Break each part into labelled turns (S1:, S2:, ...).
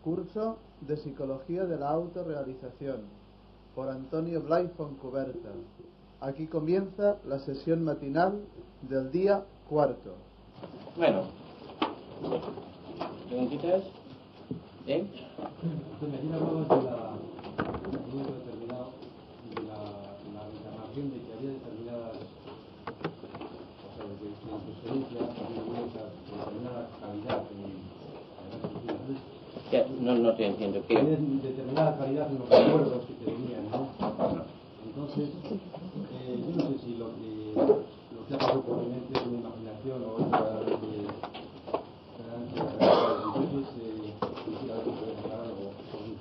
S1: Curso de Psicología de la Autorrealización por Antonio Blay Foncuberta. Aquí comienza la sesión matinal del día cuarto.
S2: Bueno, ¿preguntitas? ¿Sí?
S3: Entonces, ayer hablabas de un momento determinado, de la reencarnación, de que había determinadas, o sea, de que en tu experiencia había determinada calidad
S2: No te entiendo. ¿Qué?
S3: había determinada calidad en los recuerdos que te venían, ¿no? Entonces, yo no sé si lo que ha pasado por mi mente es una imaginación o es verdaderamente entonces quisiera ver si puede sacar algo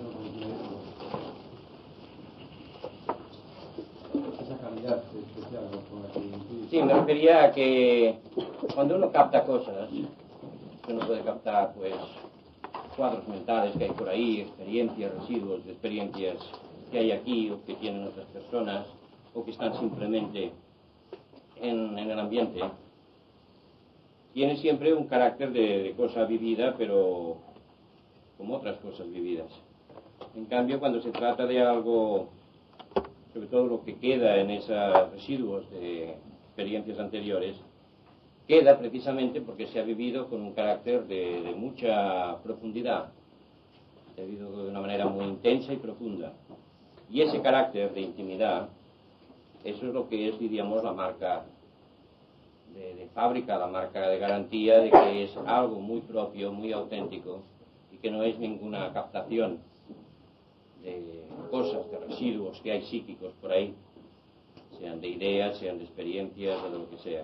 S3: esa calidad especial con la que influye.
S2: Sí, me refería a que cuando uno capta cosas, uno puede captar pues cuadros mentales que hay por ahí, experiencias, residuos de experiencias que hay aquí o que tienen otras personas o que están simplemente en el ambiente. Tiene siempre un carácter de cosa vivida, pero como otras cosas vividas. En cambio, cuando se trata de algo, sobre todo lo que queda en esos residuos de experiencias anteriores, queda precisamente porque se ha vivido con un carácter de mucha profundidad, se ha vivido de una manera muy intensa y profunda. Y ese carácter de intimidad, eso es lo que es, diríamos, la marca de fábrica, la marca de garantía de que es algo muy propio, muy auténtico, y que no es ninguna captación de cosas, de residuos que hay psíquicos por ahí, sean de ideas, sean de experiencias, o de lo que sea.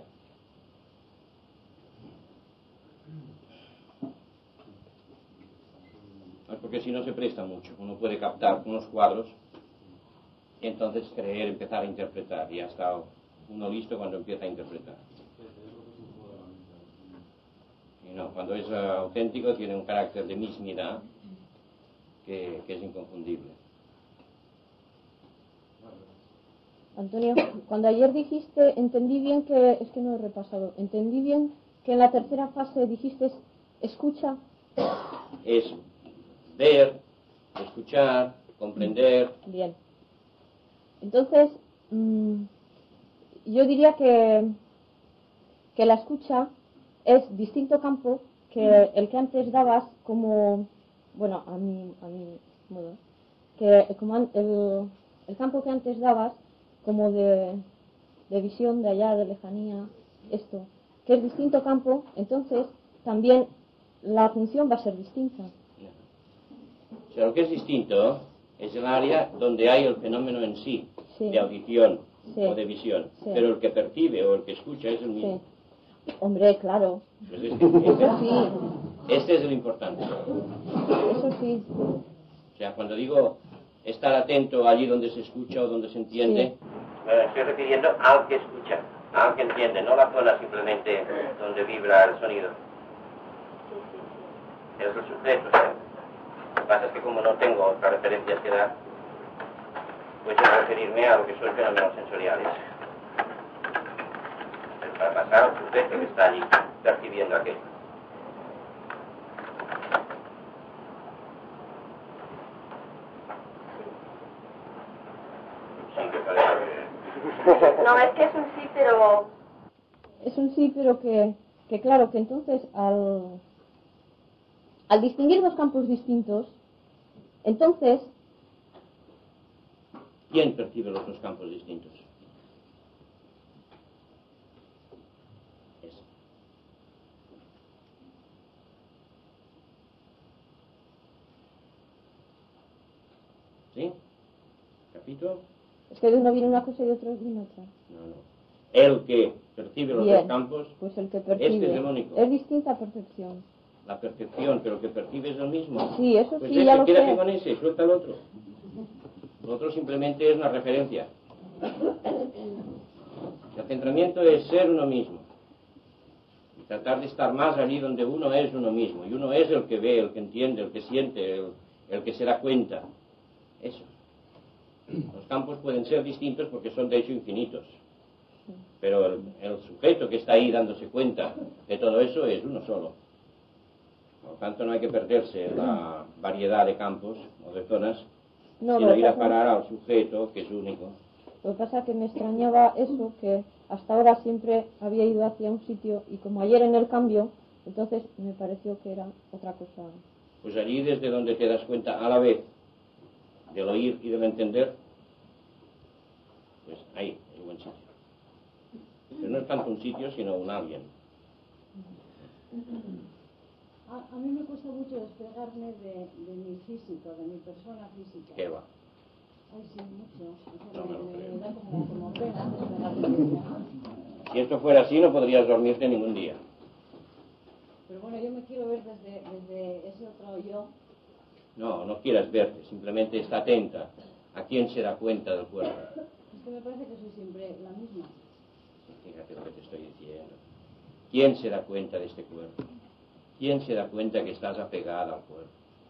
S2: Porque si no se presta mucho, uno puede captar unos cuadros y entonces creer, empezar a interpretar, y ya está uno listo cuando empieza a interpretar. Y no, cuando es auténtico tiene un carácter de mismidad que es inconfundible.
S4: Antonio, cuando ayer dijiste, entendí bien que, es que no he repasado, entendí bien que en la tercera fase dijiste escucha.
S2: Es ver, escuchar, comprender.
S4: Bien. Entonces, yo diría que la escucha es distinto campo que el que antes dabas como, bueno, a mi modo, que como el campo que antes dabas como de visión de allá, de lejanía, esto, que es distinto campo, entonces también la función va a ser distinta.
S2: O sea, lo que es distinto es el área donde hay el fenómeno en sí,
S4: Sí.
S2: de audición
S4: Sí.
S2: o de visión,
S4: Sí.
S2: pero el que percibe o el que escucha es el mismo.
S4: Sí. Hombre, claro.
S2: Pues
S4: Eso sí.
S2: este es el importante.
S4: Eso sí.
S2: O sea, cuando digo estar atento allí donde se escucha o donde se entiende, me estoy refiriendo al que escucha, al que entiende, no la zona simplemente donde vibra el sonido. Es el sujeto. Lo que pasa es que como no tengo otras referencias que dar, pues voy a referirme a lo que son fenómenos sensoriales. Para pasar al sujeto que está allí percibiendo aquello. Sí, que parece.
S4: No, es que es un sí, pero... Es un sí, pero que claro, que entonces al distinguir dos campos distintos, entonces...
S2: ¿Quién percibe los dos campos distintos? Eso. ¿Sí? ¿Capito?
S4: Es que de uno viene una cosa y de otro viene otra.
S2: No. El que percibe los
S4: Bien,
S2: dos campos,
S4: pues el que percibe.
S2: este es el único.
S4: Es distinta percepción.
S2: La percepción, pero el que percibe es el mismo.
S4: Sí, eso
S2: Pues
S4: sí, ya lo
S2: quédate
S4: sé.
S2: con ese, suelta el otro. Lo otro simplemente es una referencia. El centramiento es ser uno mismo. Y tratar de estar más allí donde uno es uno mismo. Y uno es el que ve, el que entiende, el que siente, el que se da cuenta. Eso. Los campos pueden ser distintos porque son de hecho infinitos. Pero el sujeto que está ahí dándose cuenta de todo eso es uno solo. Por lo tanto, no hay que perderse en la variedad de campos o de zonas,
S4: No,
S2: sino
S4: lo que
S2: ir a
S4: pasa-
S2: parar al sujeto, que es único.
S4: Lo que pasa es que me extrañaba eso, que hasta ahora siempre había ido hacia un sitio y como ayer en el cambio, entonces me pareció que era otra cosa.
S2: Pues allí desde donde te das cuenta a la vez del oír y del entender, pues ahí es buen sitio. Pero no es tanto un sitio, sino un alguien.
S5: A mí me cuesta mucho despegarme de mi físico, de mi persona física.
S2: ¿Qué va?
S5: Ay, sí, mucho. O sea,
S2: No me lo creo.
S5: me da como pena despegarme de ella.
S2: Si esto fuera así, no podrías dormirte ningún día.
S5: Pero bueno, yo me quiero ver desde ese otro yo.
S2: No, no quieras verte, simplemente está atenta a quién se da cuenta del cuerpo.
S5: Es que me parece que soy siempre la misma.
S2: Fíjate lo que te estoy diciendo. ¿Quién se da cuenta de este cuerpo? ¿Quién se da cuenta que estás apegada al cuerpo?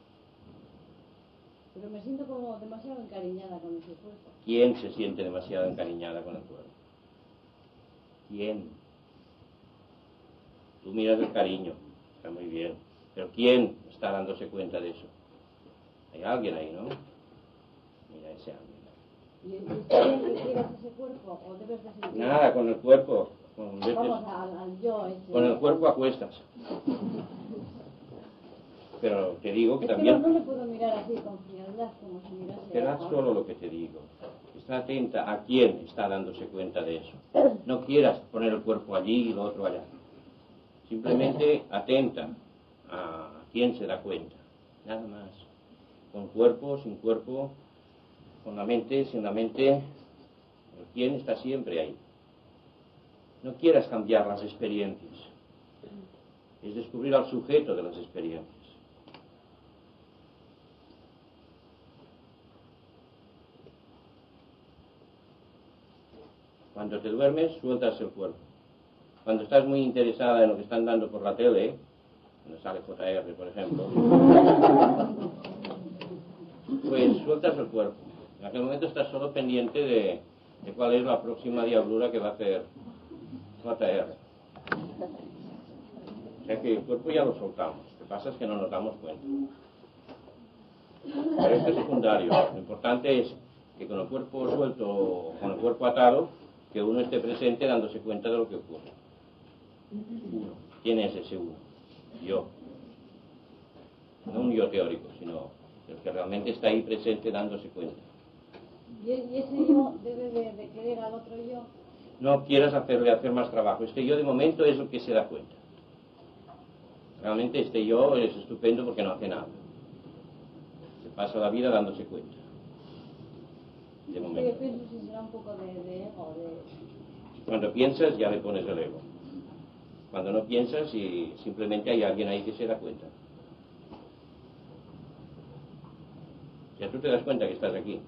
S5: Pero me siento como demasiado encariñada con ese cuerpo.
S2: ¿Quién se siente demasiado encariñada con el cuerpo? ¿Quién? Tú miras el cariño, está muy bien. Pero ¿quién está dándose cuenta de eso? Hay alguien ahí, ¿no? Mira ese alguien.
S5: ¿Y está bien que quieras ese cuerpo o debes de sentir?
S2: Nada, con el cuerpo.
S5: Vamos al yo ese.
S2: Con el cuerpo acuestas. Pero te digo que
S5: Es que
S2: también...
S5: no le puedo mirar así con frialdad como si mirase
S2: Pero
S5: a
S2: haz
S5: otro.
S2: solo lo que te digo. Está atenta a quién está dándose cuenta de eso. No quieras poner el cuerpo allí y lo otro allá. Simplemente atenta a quién se da cuenta. Nada más. Con cuerpo, sin cuerpo, con la mente, sin la mente. El quién está siempre ahí. No quieras cambiar las experiencias. Es descubrir al sujeto de las experiencias. Cuando te duermes, sueltas el cuerpo. Cuando estás muy interesada en lo que están dando por la tele, cuando sale JR, por ejemplo, pues sueltas el cuerpo. En aquel momento estás solo pendiente de cuál es la próxima diablura que va a hacer JR. O sea que el cuerpo ya lo soltamos. Lo que pasa es que no nos damos cuenta. Pero esto es secundario. Lo importante es que con el cuerpo suelto o con el cuerpo atado, que uno esté presente dándose cuenta de lo que ocurre. Uno. ¿Quién es ese uno? Yo. No un yo teórico, sino el que realmente está ahí presente dándose cuenta.
S5: ¿Y ese yo debe de querer al otro yo?
S2: No quieras hacer más trabajo. Este yo de momento es el que se da cuenta. Realmente este yo es estupendo porque no hace nada. Se pasa la vida dándose cuenta. De
S5: Yo
S2: momento.
S5: pienso si será un poco de ego, de...
S2: Cuando piensas ya le pones el ego. Cuando no piensas y simplemente hay alguien ahí que se da cuenta. Ya tú te das cuenta que estás aquí.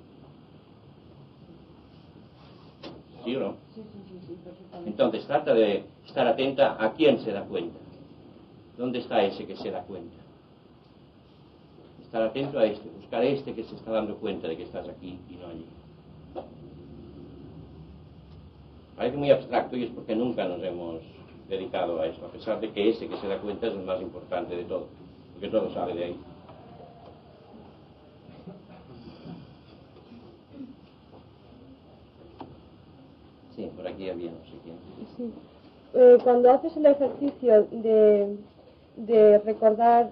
S2: ¿Sí o no?
S5: Sí, perfectamente.
S2: Entonces trata de estar atenta a quién se da cuenta. ¿Dónde está ese que se da cuenta? Estar atento a este, buscar a este que se está dando cuenta de que estás aquí y no allí. Parece muy abstracto y es porque nunca nos hemos dedicado a eso, a pesar de que ese que se da cuenta es el más importante de todo, porque todo sale de ahí. Sí, por aquí había no sé quién.
S6: Sí. Cuando haces el ejercicio de recordar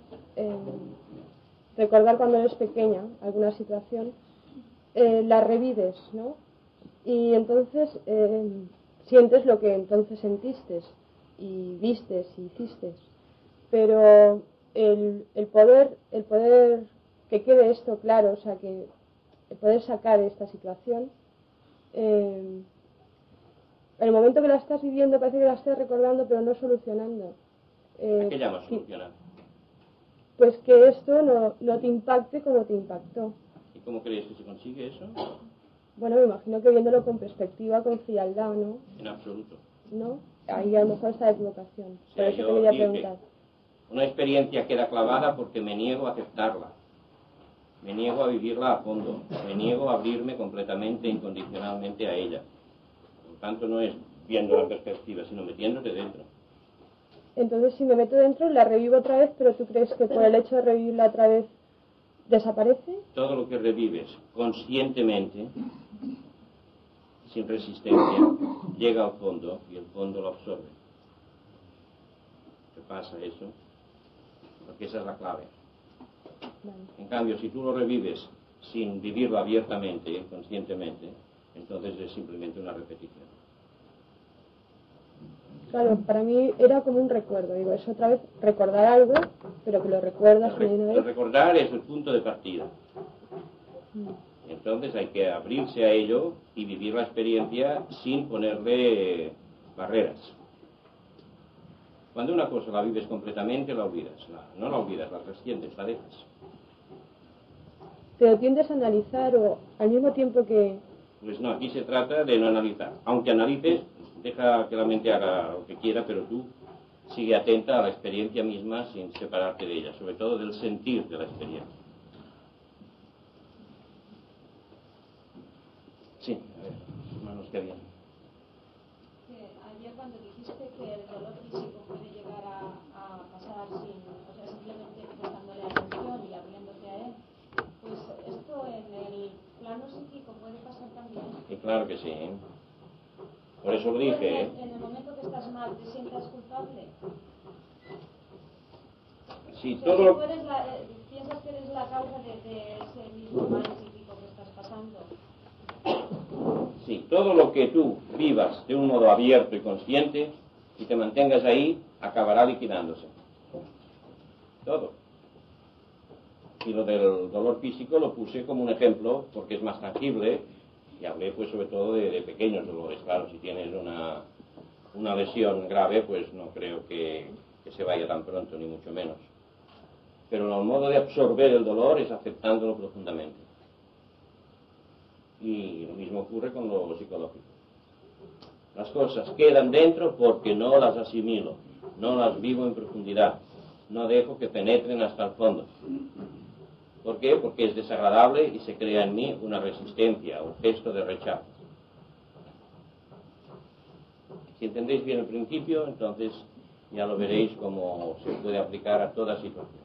S6: cuando eres pequeña alguna situación, la revives, ¿no? Y entonces sientes lo que entonces sentiste y vistes y hiciste. Pero el poder que quede esto claro, o sea, que el poder sacar esta situación, en el momento que la estás viviendo parece que la estás recordando pero no solucionando.
S2: ¿A qué llamas solucionar?
S6: Pues que esto no te impacte como te impactó.
S2: ¿Y cómo crees que se consigue eso?
S6: Bueno, me imagino que viéndolo con perspectiva, con frialdad, ¿no?
S2: En absoluto.
S6: ¿No? Ahí a lo mejor está la equivocación.
S2: O
S6: Por
S2: sea,
S6: eso te
S2: yo
S6: quería
S2: dije,
S6: preguntar.
S2: una experiencia queda clavada porque me niego a aceptarla. Me niego a vivirla a fondo. Me niego a abrirme completamente, incondicionalmente a ella. Por tanto, no es viendo la perspectiva, sino metiéndote dentro.
S6: Entonces, si me meto dentro, la revivo otra vez, pero ¿tú crees que por el hecho de revivirla otra vez desaparece?
S2: Todo lo que revives conscientemente, sin resistencia, llega al fondo y el fondo lo absorbe. ¿Qué pasa eso? Porque esa es la clave.
S6: Vale.
S2: En cambio, si tú lo revives sin vivirlo abiertamente, conscientemente, entonces es simplemente una repetición.
S6: Claro, para mí era como un recuerdo. Digo, es otra vez recordar algo, pero que lo recuerdas una y una
S2: El
S6: vez.
S2: recordar es el punto de partida. Entonces hay que abrirse a ello y vivir la experiencia sin ponerle barreras. Cuando una cosa la vives completamente, la olvidas. No la olvidas, la trasciendes, la dejas.
S6: Pero tiendes a analizar o al mismo tiempo que...
S2: Pues no, aquí se trata de no analizar. Aunque analices, deja que la mente haga lo que quiera, pero tú sigue atenta a la experiencia misma sin separarte de ella, sobre todo del sentir de la experiencia. Sí, a ver, hermanos que habían.
S5: Ayer cuando dijiste que el dolor físico puede llegar a pasar sin, o sea, simplemente prestándole atención y abriéndote a él, pues esto en el plano psíquico puede pasar también.
S2: Y claro que sí. Por eso lo dije.
S5: En el momento que estás mal, ¿te sientas culpable?
S2: Sí,
S5: O sea,
S2: todo
S5: si
S2: lo...
S5: tú eres piensas que eres la causa de ese mismo mal psíquico que estás pasando.
S2: Sí, todo lo que tú vivas de un modo abierto y consciente y te mantengas ahí, acabará liquidándose. Todo. Y lo del dolor físico lo puse como un ejemplo porque es más tangible y hablé pues sobre todo de pequeños dolores. Claro, si tienes una lesión grave, pues no creo que se vaya tan pronto, ni mucho menos. Pero el modo de absorber el dolor es aceptándolo profundamente. Y lo mismo ocurre con lo psicológico. Las cosas quedan dentro porque no las asimilo, no las vivo en profundidad, no dejo que penetren hasta el fondo. ¿Por qué? Porque es desagradable y se crea en mí una resistencia, un gesto de rechazo. Si entendéis bien el principio, entonces ya lo veréis cómo se puede aplicar a toda situación.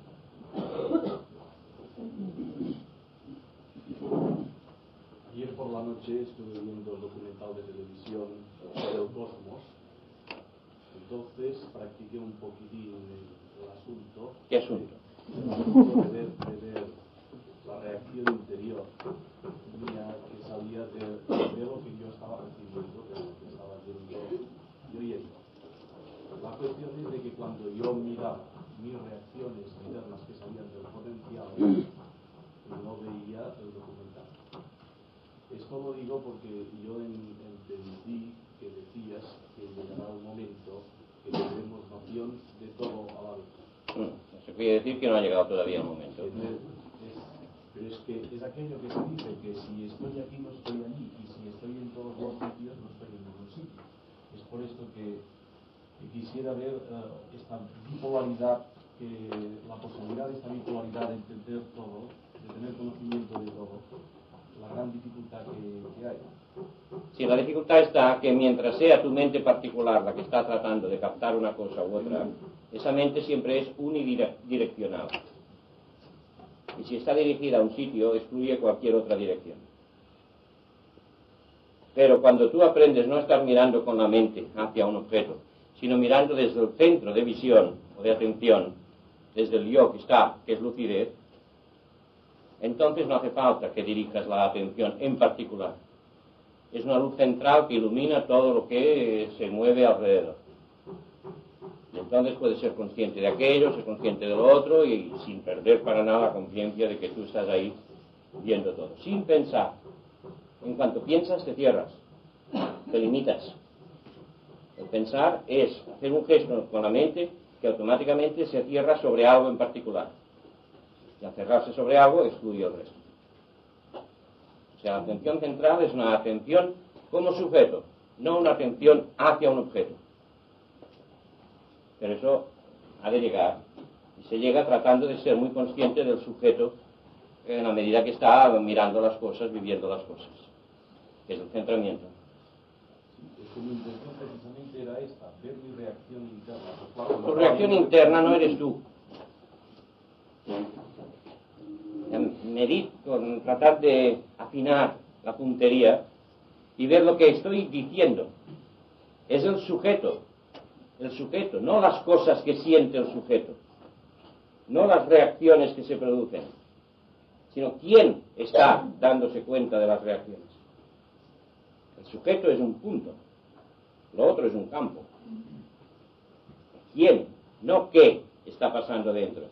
S7: Ayer por la noche estuve viendo el documental de televisión del Cosmos, entonces practiqué un poquitín el asunto.
S2: ¿Qué asunto?
S7: De ver la reacción interior mía que salía de lo que yo estaba recibiendo, de lo que estaba viendo y oyendo. La cuestión es de que cuando yo miraba mis reacciones internas que salían del potencial, no veía el documental. Esto lo digo porque yo entendí que decías que llegará un momento que tendremos noción de todo a la vez.
S2: Eso quiere decir que no ha llegado todavía el momento.
S7: Pero es que es aquello que se dice que si estoy aquí no estoy allí y si estoy en todos los sitios no estoy en ningún sitio. Es por esto que quisiera ver esta bipolaridad, la posibilidad de esta bipolaridad de entender todo, de tener conocimiento de todo, la gran dificultad que hay.
S2: Sí, la dificultad está que mientras sea tu mente particular la que está tratando de captar una cosa u otra, esa mente siempre es unidireccional. Y si está dirigida a un sitio, excluye cualquier otra dirección. Pero cuando tú aprendes no a estar mirando con la mente hacia un objeto, sino mirando desde el centro de visión o de atención, desde el yo que está, que es lucidez, entonces no hace falta que dirijas la atención en particular. Es una luz central que ilumina todo lo que se mueve alrededor. Y entonces puedes ser consciente de aquello, ser consciente de lo otro y sin perder para nada la conciencia de que tú estás ahí viendo todo. Sin pensar. En cuanto piensas, te cierras, te limitas. El pensar es hacer un gesto con la mente que automáticamente se cierra sobre algo en particular. Y al cerrarse sobre algo, excluye el resto. O sea, la atención central es una atención como sujeto, no una atención hacia un objeto. Pero eso ha de llegar. Y se llega tratando de ser muy consciente del sujeto en la medida que está mirando las cosas, viviendo las cosas. Que es el centramiento.
S7: Sí, mi intención precisamente era era esta, ver mi reacción interna. Pues claro,
S2: Tu reacción interna no eres tú. Medir, con tratar de afinar la puntería y ver lo que estoy diciendo. Es el sujeto, no las cosas que siente el sujeto, no las reacciones que se producen, sino quién está dándose cuenta de las reacciones. El sujeto es un punto, lo otro es un campo. ¿Quién? No qué está pasando dentro.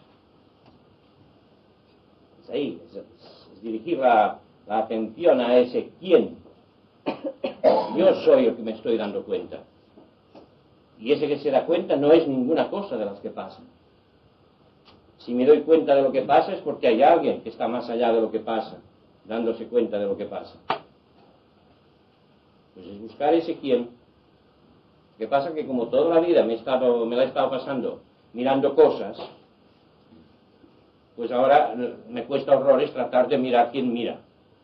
S2: Es ahí, es dirigir la atención a ese quién. Yo soy el que me estoy dando cuenta. Y ese que se da cuenta no es ninguna cosa de las que pasan. Si me doy cuenta de lo que pasa es porque hay alguien que está más allá de lo que pasa, dándose cuenta de lo que pasa. Pues es buscar ese quién. ¿Qué pasa? Que como toda la vida me la he estado pasando mirando cosas, pues ahora me cuesta horrores tratar de mirar quién mira.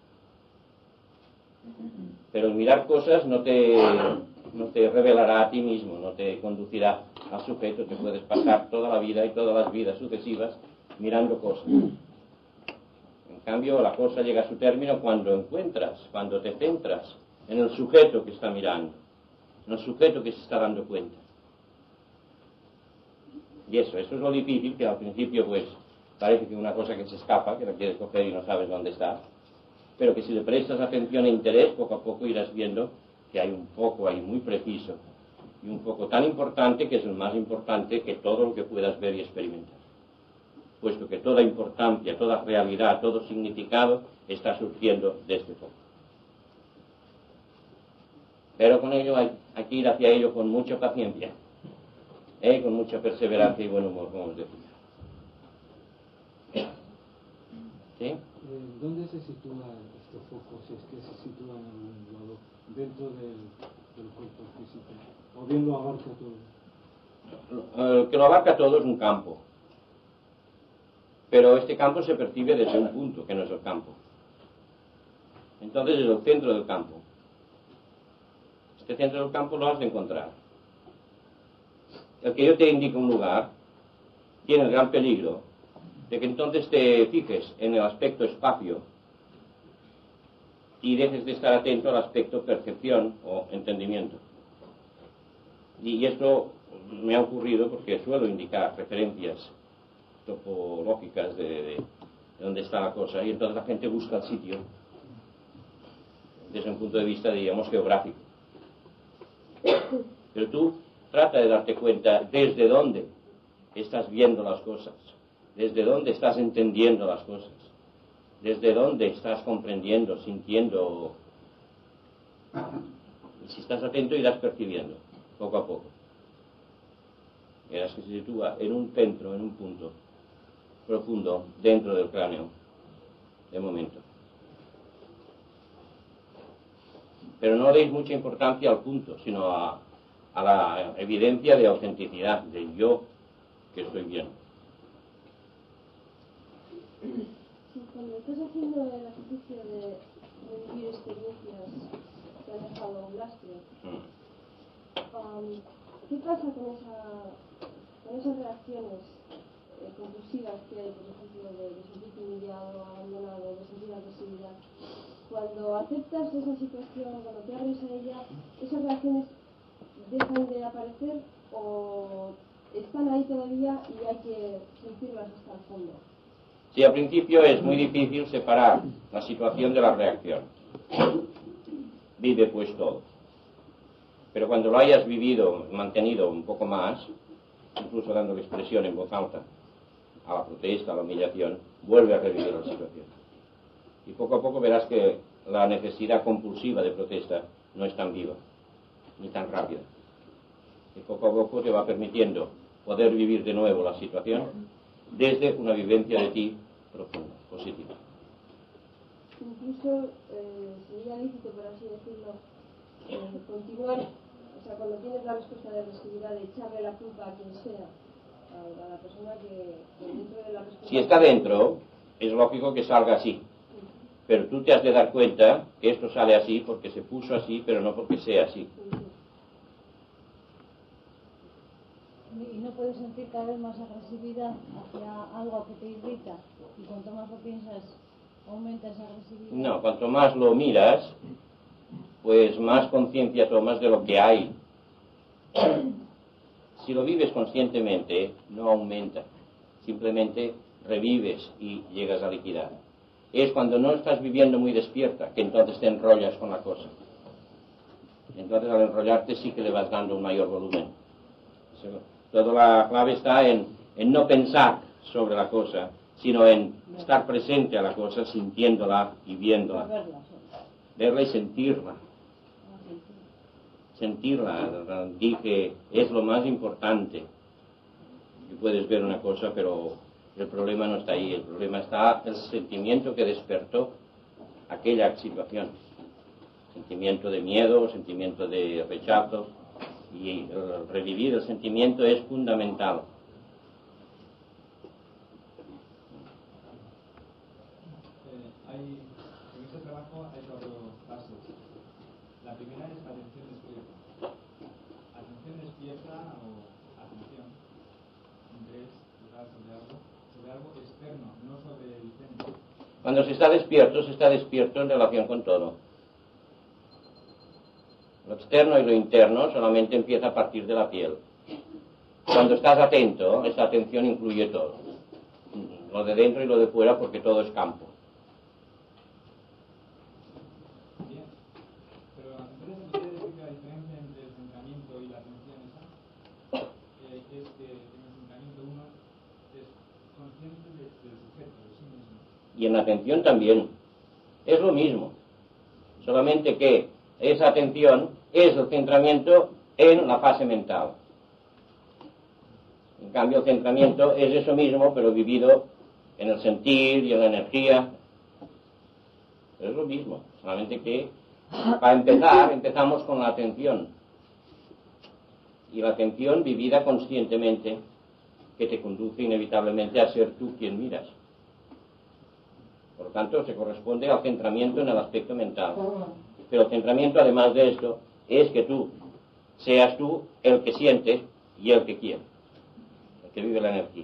S2: Pero el mirar cosas no te revelará a ti mismo, no te conducirá al sujeto. Te puedes pasar toda la vida y todas las vidas sucesivas mirando cosas. En cambio, la cosa llega a su término cuando te centras en el sujeto que está mirando, en el sujeto que se está dando cuenta. Y eso es lo difícil, que al principio pues parece que es una cosa que se escapa, que la quieres coger y no sabes dónde está, pero que si le prestas atención e interés, poco a poco irás viendo que hay un foco ahí muy preciso, y un foco tan importante que es el más importante que todo lo que puedas ver y experimentar, puesto que toda importancia, toda realidad, todo significado está surgiendo de este foco. Pero con ello hay que ir hacia ello con mucha paciencia, con mucha perseverancia y buen humor, como os decía. ¿Sí?
S3: ¿Dónde se sitúa este foco? Si es que se sitúa en algún lado dentro del cuerpo físico, o bien lo abarca todo.
S2: El que lo abarca todo es un campo, pero este campo se percibe desde un punto que no es el campo. Entonces es el centro del campo. Este centro del campo lo has de encontrar. El que yo te indique un lugar tiene el gran peligro de que entonces te fijes en el aspecto espacio y dejes de estar atento al aspecto percepción o entendimiento. Y esto me ha ocurrido porque suelo indicar referencias topológicas de dónde está la cosa, y entonces la gente busca el sitio desde un punto de vista, digamos, geográfico. Pero tú trata de darte cuenta desde dónde estás viendo las cosas, desde dónde estás entendiendo las cosas, desde dónde estás comprendiendo, sintiendo. Y si estás atento irás percibiendo, poco a poco. Verás que se sitúa en un centro, en un punto profundo dentro del cráneo, de momento. Pero no deis mucha importancia al punto, sino a la evidencia de autenticidad, de yo que estoy viendo.
S6: Sí, cuando estás haciendo el ejercicio de vivir experiencias que han dejado un lastre, ¿qué pasa con esas reacciones compulsivas que hay, por ejemplo, de sentirte humillado, abandonado, de sentir agresividad? Cuando aceptas esa situación, cuando te abres a ella, ¿esas reacciones dejan de aparecer o están ahí todavía y hay que sentirlas hasta el fondo?
S2: Sí, al principio es muy difícil separar la situación de la reacción. Vive pues todo. Pero cuando lo hayas vivido, mantenido un poco más, incluso dando expresión en voz alta a la protesta, a la humillación, vuelve a revivir la situación. Y poco a poco verás que la necesidad compulsiva de protesta no es tan viva, ni tan rápida. Y poco a poco te va permitiendo poder vivir de nuevo la situación desde una vivencia de ti profunda, positiva.
S6: Incluso sería lícito, por así decirlo, continuar, o sea, cuando tienes la respuesta de agresividad, de echarle la culpa a quien sea, a la persona que dentro de la respuesta...
S2: Si está dentro, es lógico que salga así. Pero tú te has de dar cuenta que esto sale así porque se puso así, pero no porque sea así.
S5: Y no puedes sentir cada vez más agresividad hacia algo que te irrita, y cuanto más lo piensas, aumenta esa agresividad.
S2: No, cuanto más lo miras, pues más conciencia tomas de lo que hay. Si lo vives conscientemente, no aumenta, simplemente revives y llegas a liquidar. Es cuando no estás viviendo muy despierta que entonces te enrollas con la cosa. Entonces al enrollarte sí que le vas dando un mayor volumen. Toda la clave está en no pensar sobre la cosa, sino en estar presente a la cosa, sintiéndola y viéndola. Verla y sentirla. Sentirla, dije, es lo más importante. Y puedes ver una cosa, pero el problema no está ahí. El problema está el sentimiento que despertó aquella situación. Sentimiento de miedo, sentimiento de rechazo. Y el revivir el sentimiento es fundamental.
S3: En este trabajo hay 4 fases. La primera es la atención despierta. Atención despierta o atención, interés total sobre algo externo, no sobre el centro.
S2: Cuando se está despierto en relación con todo. Lo externo y lo interno solamente empieza a partir de la piel. Cuando estás atento, esta atención incluye todo. Lo de dentro y lo de fuera, porque todo es campo.
S3: Bien. Pero entonces, ¿quiere decir que la diferencia entre el centramiento y la atención es que en el centramiento uno es consciente del sujeto, de sí mismo?
S2: Y en la atención también. Es lo mismo. Solamente que esa atención es el centramiento en la fase mental. En cambio, el centramiento es eso mismo, pero vivido en el sentir y en la energía. Es lo mismo, solamente que para empezar, empezamos con la atención. Y la atención vivida conscientemente, que te conduce inevitablemente a ser tú quien miras. Por lo tanto, se corresponde al centramiento en el aspecto mental. Pero el centramiento, además de esto, es que tú seas tú el que siente y el que quiere, el que vive la energía.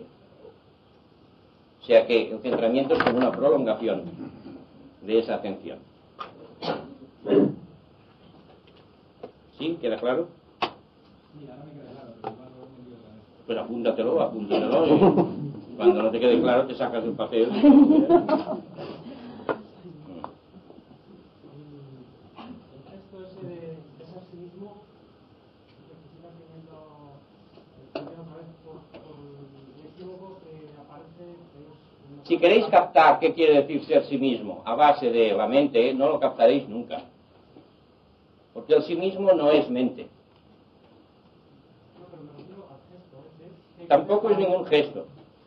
S2: O sea que el centramiento es como una prolongación de esa atención. ¿Sí? ¿Queda claro?
S3: Sí, ahora me queda claro, pero igual lo he entendido otra vez.
S2: Pues apúntatelo y cuando no te quede claro te sacas el papel. Si queréis captar qué quiere decir ser sí mismo a base de la mente, no lo captaréis nunca. Porque el sí mismo no es mente. Tampoco es ningún gesto.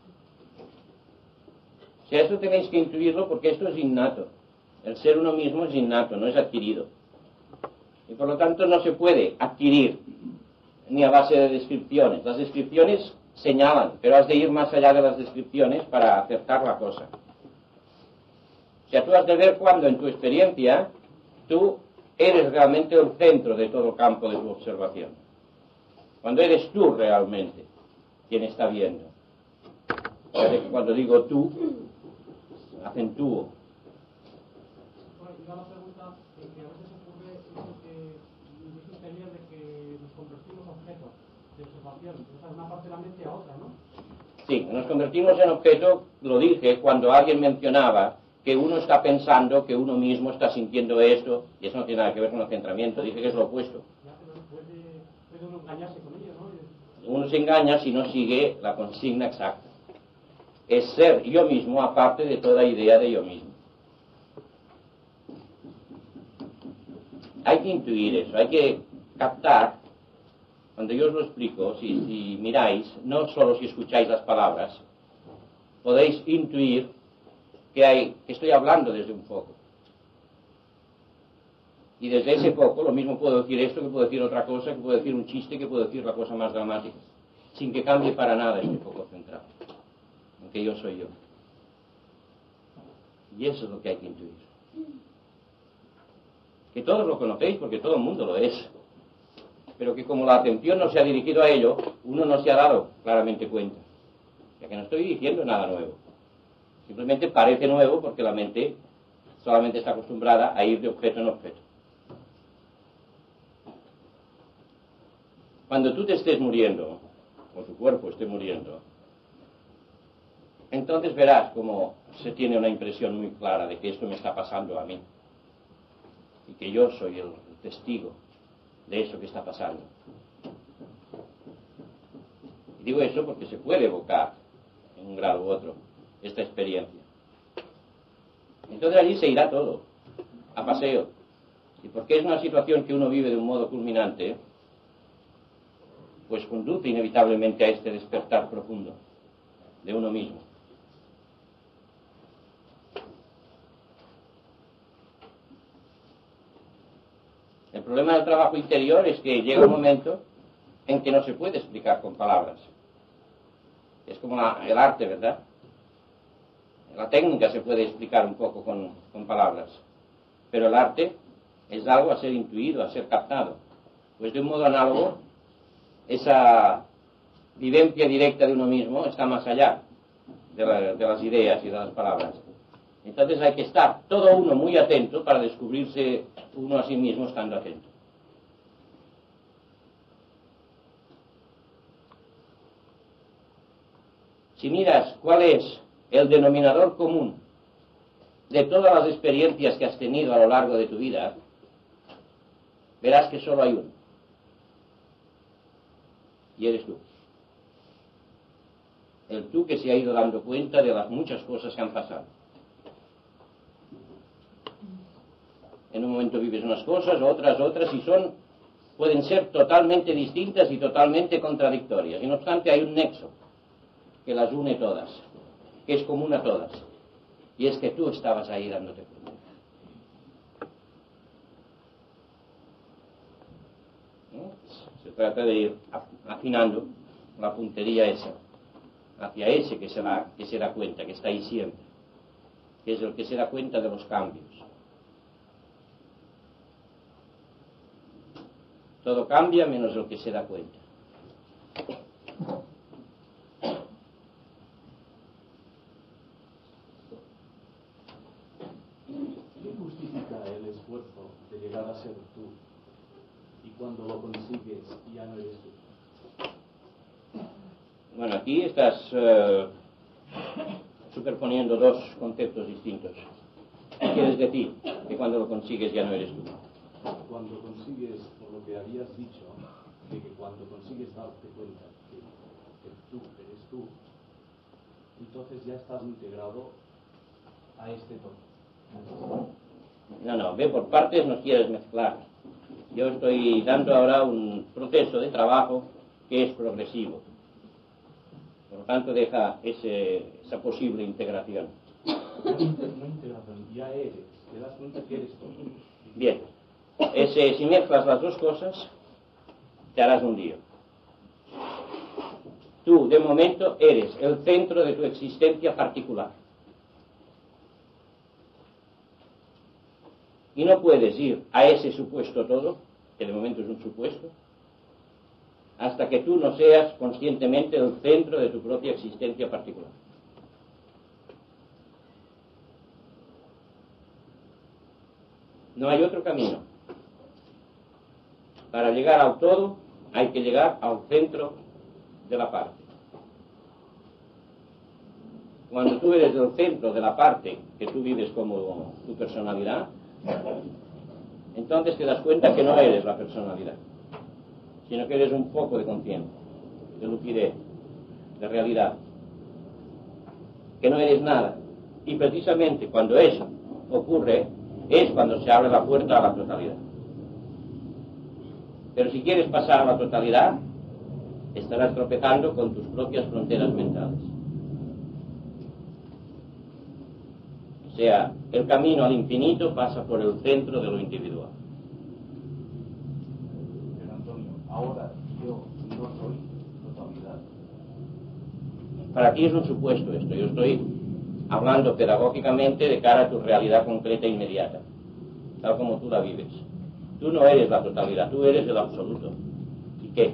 S2: O sea, esto tenéis que intuirlo porque esto es innato. El ser uno mismo es innato, no es adquirido. Y por lo tanto no se puede adquirir ni a base de descripciones. Las descripciones señalan, pero has de ir más allá de las descripciones para acertar la cosa. O sea, tú has de ver cuando en tu experiencia tú eres realmente el centro de todo el campo de tu observación. Cuando eres tú realmente quien está viendo. O sea, cuando digo tú, acentúo.
S8: Bueno, y una pregunta que a veces ocurre es que dijiste ayer de que nos convertimos en objeto de observación, o sea, de una parte de la mente a otra, ¿no?
S2: Sí, nos convertimos en objeto, lo dije cuando alguien mencionaba que uno está pensando que uno mismo está sintiendo esto, y eso no tiene nada que ver con el centramiento, dije que es lo opuesto.
S8: Ya, pero puede uno engañarse con ello, ¿no?
S2: Uno se engaña si no sigue la consigna exacta. Es ser yo mismo aparte de toda idea de yo mismo. Hay que intuir eso, hay que captar. Cuando yo os lo explico, si miráis, no solo si escucháis las palabras, podéis intuir que estoy hablando desde un foco. Y desde ese foco, lo mismo puedo decir esto, que puedo decir otra cosa, que puedo decir un chiste, que puedo decir la cosa más dramática, sin que cambie para nada este foco central, aunque yo soy yo. Y eso es lo que hay que intuir. Que todos lo conocéis, porque todo el mundo lo es. pero que como la atención no se ha dirigido a ello, uno no se ha dado claramente cuenta. Ya que no estoy diciendo nada nuevo. Simplemente parece nuevo porque la mente solamente está acostumbrada a ir de objeto en objeto. Cuando tú te estés muriendo, o tu cuerpo esté muriendo, entonces verás cómo se tiene una impresión muy clara de que esto me está pasando a mí. Y que yo soy el testigo de eso que está pasando. Y digo eso porque se puede evocar, en un grado u otro, esta experiencia. Entonces allí se irá todo, a paseo. Y porque es una situación que uno vive de un modo culminante, pues conduce inevitablemente a este despertar profundo de uno mismo. El problema del trabajo interior es que llega un momento en que no se puede explicar con palabras. Es como el arte, ¿verdad? La técnica se puede explicar un poco con palabras, pero el arte es algo a ser intuido, a ser captado. Pues de un modo análogo, esa vivencia directa de uno mismo está más allá de las ideas y de las palabras. Entonces hay que estar todo uno muy atento para descubrirse uno a sí mismo estando atento. Si miras cuál es el denominador común de todas las experiencias que has tenido a lo largo de tu vida, verás que solo hay uno. Y eres tú. El tú que se ha ido dando cuenta de las muchas cosas que han pasado. En un momento vives unas cosas, otras, y pueden ser totalmente distintas y totalmente contradictorias. Y no obstante hay un nexo que las une todas, que es común a todas. Y es que tú estabas ahí dándote cuenta. Se trata de ir afinando la puntería esa, hacia ese que se da cuenta, que está ahí siempre, que es el que se da cuenta de los cambios. Todo cambia menos el que se da cuenta.
S7: ¿Qué justifica el esfuerzo de llegar a ser tú? Y cuando lo consigues, ya no eres tú.
S2: Bueno, aquí estás superponiendo dos conceptos distintos. ¿Qué quieres decir? Que cuando lo consigues ya no eres tú.
S7: Cuando consigues, por lo que habías dicho, de que cuando consigues darte cuenta que tú eres tú, entonces ya estás integrado a este todo.
S2: No, ve por partes, no quieres mezclar. Yo estoy dando ahora un proceso de trabajo que es progresivo. Por lo tanto, deja esa posible integración.
S7: No integración, ya eres. Te das cuenta que eres tú.
S2: Bien. Si mezclas las dos cosas, te harás un lío. Tú, de momento, eres el centro de tu existencia particular. Y no puedes ir a ese supuesto todo, que de momento es un supuesto, hasta que tú no seas conscientemente el centro de tu propia existencia particular. No hay otro camino. Para llegar al todo, hay que llegar al centro de la parte. Cuando tú eres el centro de la parte que tú vives como tu personalidad, entonces te das cuenta que no eres la personalidad, sino que eres un poco de conciencia, de lucidez, de realidad, que no eres nada. Y precisamente cuando eso ocurre, es cuando se abre la puerta a la totalidad. Pero si quieres pasar a la totalidad, estarás tropezando con tus propias fronteras mentales. O sea, el camino al infinito pasa por el centro de lo individual.
S7: Pero Antonio, ahora yo no soy totalidad.
S2: Para ti es un supuesto esto. Yo estoy hablando pedagógicamente de cara a tu realidad concreta e inmediata, tal como tú la vives. Tú no eres la totalidad, tú eres el absoluto. ¿Qué?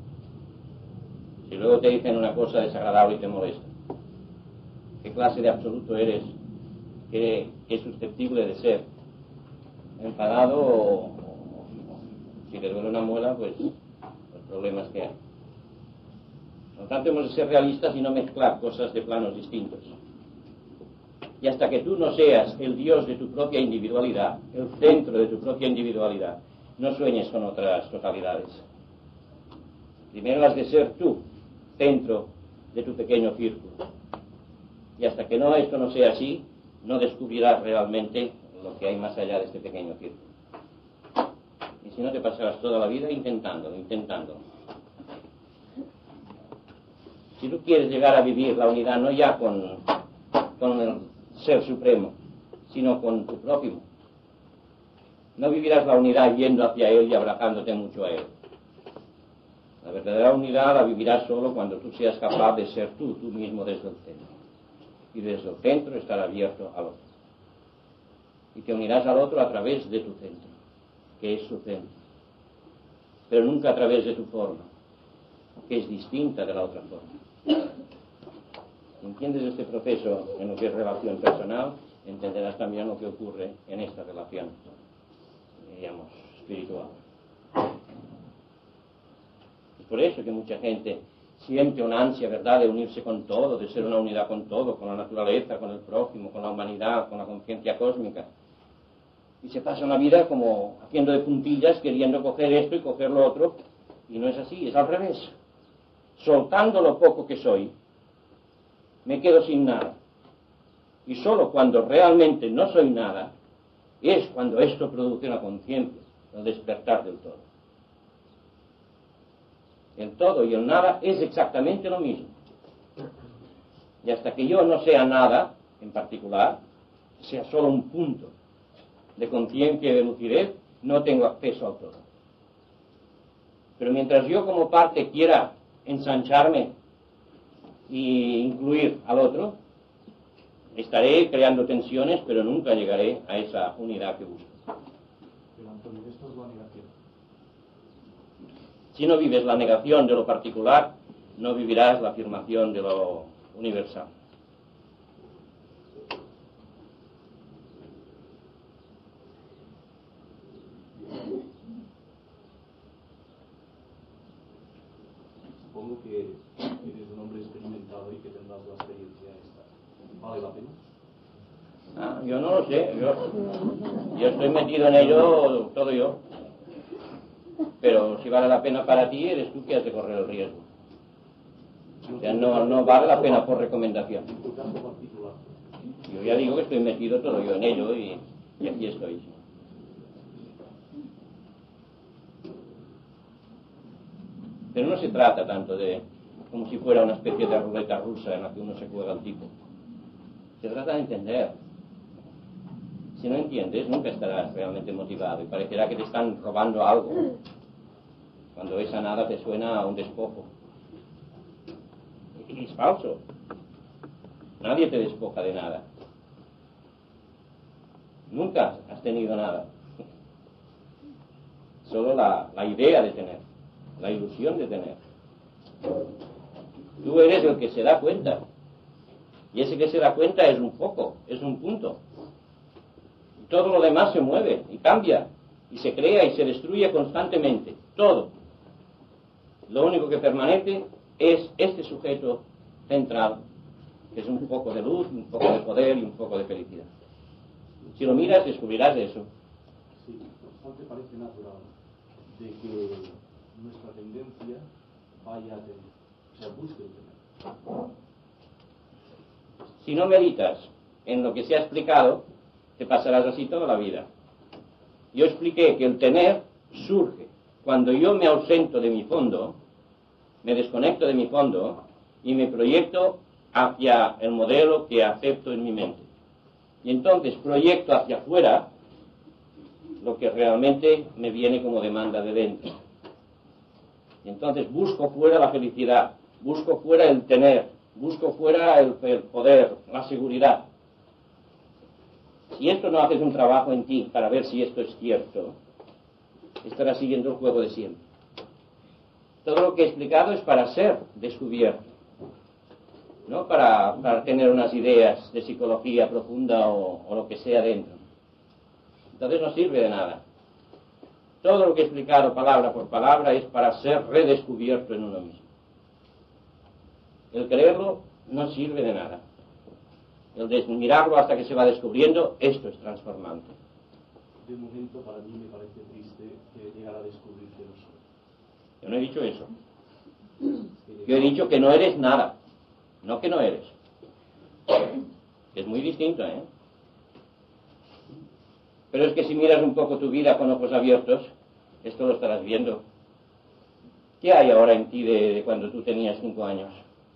S2: Si luego te dicen una cosa desagradable y te molesta, ¿qué clase de absoluto eres que es susceptible de ser enfadado o si te duele una muela, pues los problemas que hay? Por lo tanto, hemos de ser realistas y no mezclar cosas de planos distintos. Y hasta que tú no seas el Dios de tu propia individualidad, el centro de tu propia individualidad, no sueñes con otras totalidades. Primero has de ser tú, centro de tu pequeño círculo. Y hasta que esto no sea así, no descubrirás realmente lo que hay más allá de este pequeño círculo. Y si no, te pasarás toda la vida intentándolo. Si tú quieres llegar a vivir la unidad no ya con el Ser Supremo, sino con tu prójimo, no vivirás la unidad yendo hacia Él y abrazándote mucho a Él. La verdadera unidad la vivirás solo cuando tú seas capaz de ser tú mismo desde el centro. Y desde el centro estar abierto al otro. Y te unirás al otro a través de tu centro, que es su centro. Pero nunca a través de tu forma, que es distinta de la otra forma. Si entiendes este proceso en lo que es relación personal, entenderás también lo que ocurre en esta relación, digamos, espiritual. Es por eso que mucha gente siente una ansia, ¿verdad?, de unirse con todo, de ser una unidad con todo, con la naturaleza, con el prójimo, con la humanidad, con la conciencia cósmica. Y se pasa una vida como haciendo de puntillas, queriendo coger esto y coger lo otro, y no es así, es al revés. Soltando lo poco que soy, me quedo sin nada. Y solo cuando realmente no soy nada, es cuando esto produce una conciencia, el despertar del todo. El todo y el nada es exactamente lo mismo. Y hasta que yo no sea nada, en particular, sea solo un punto de conciencia y de lucidez, no tengo acceso al todo. Pero mientras yo como parte quiera ensancharme e incluir al otro, estaré creando tensiones, pero nunca llegaré a esa unidad que busco.
S7: Pero Antonio, esto es la negación.
S2: Si no vives la negación de lo particular, no vivirás la afirmación de lo universal.
S7: Supongo que eres un hombre experimentado y que tendrás la experiencia esta. ¿Vale la pena?
S2: Yo no lo sé, yo estoy metido en ello todo yo. Pero si vale la pena para ti, eres tú que has de correr el riesgo. O sea, no vale la pena por recomendación.
S7: En tu caso particular.
S2: Yo ya digo que estoy metido todo yo en ello y aquí estoy. Pero no se trata tanto de como si fuera una especie de ruleta rusa en la que uno se juega al tipo. Se trata de entender. Si no entiendes, nunca estarás realmente motivado y parecerá que te están robando algo, cuando esa nada te suena a un despojo. Y es falso. Nadie te despoja de nada. Nunca has tenido nada. Solo la idea de tener, la ilusión de tener. Tú eres el que se da cuenta. Y ese que se da cuenta es un foco, es un punto. Y todo lo demás se mueve y cambia, y se crea y se destruye constantemente. Todo. Lo único que permanece es este sujeto central, que es un poco de luz, un poco de poder y un poco de felicidad. Si lo miras, descubrirás eso.
S7: Sí, no te parece natural de que nuestra tendencia vaya a tener, o sea, busque el tener.
S2: Si no meditas en lo que se ha explicado, te pasarás así toda la vida. Yo expliqué que el tener surge cuando yo me ausento de mi fondo, me desconecto de mi fondo y me proyecto hacia el modelo que acepto en mi mente. Y entonces proyecto hacia afuera lo que realmente me viene como demanda de dentro. Y entonces busco fuera la felicidad, busco fuera el tener, busco fuera el poder, la seguridad. Si esto no haces un trabajo en ti para ver si esto es cierto, estarás siguiendo el juego de siempre. Todo lo que he explicado es para ser descubierto, no para tener unas ideas de psicología profunda o lo que sea dentro. Entonces no sirve de nada. Todo lo que he explicado palabra por palabra es para ser redescubierto en uno mismo. El creerlo no sirve de nada. El mirarlo hasta que se va descubriendo, esto es transformante.
S7: De momento, para mí me parece triste que llegar a descubrir que no soy.
S2: Yo no he dicho eso. Yo he dicho que no eres nada, no que no eres. Es muy distinto, ¿eh? Pero es que si miras un poco tu vida con ojos abiertos, esto lo estarás viendo. ¿Qué hay ahora en ti de cuando tú tenías 5 años?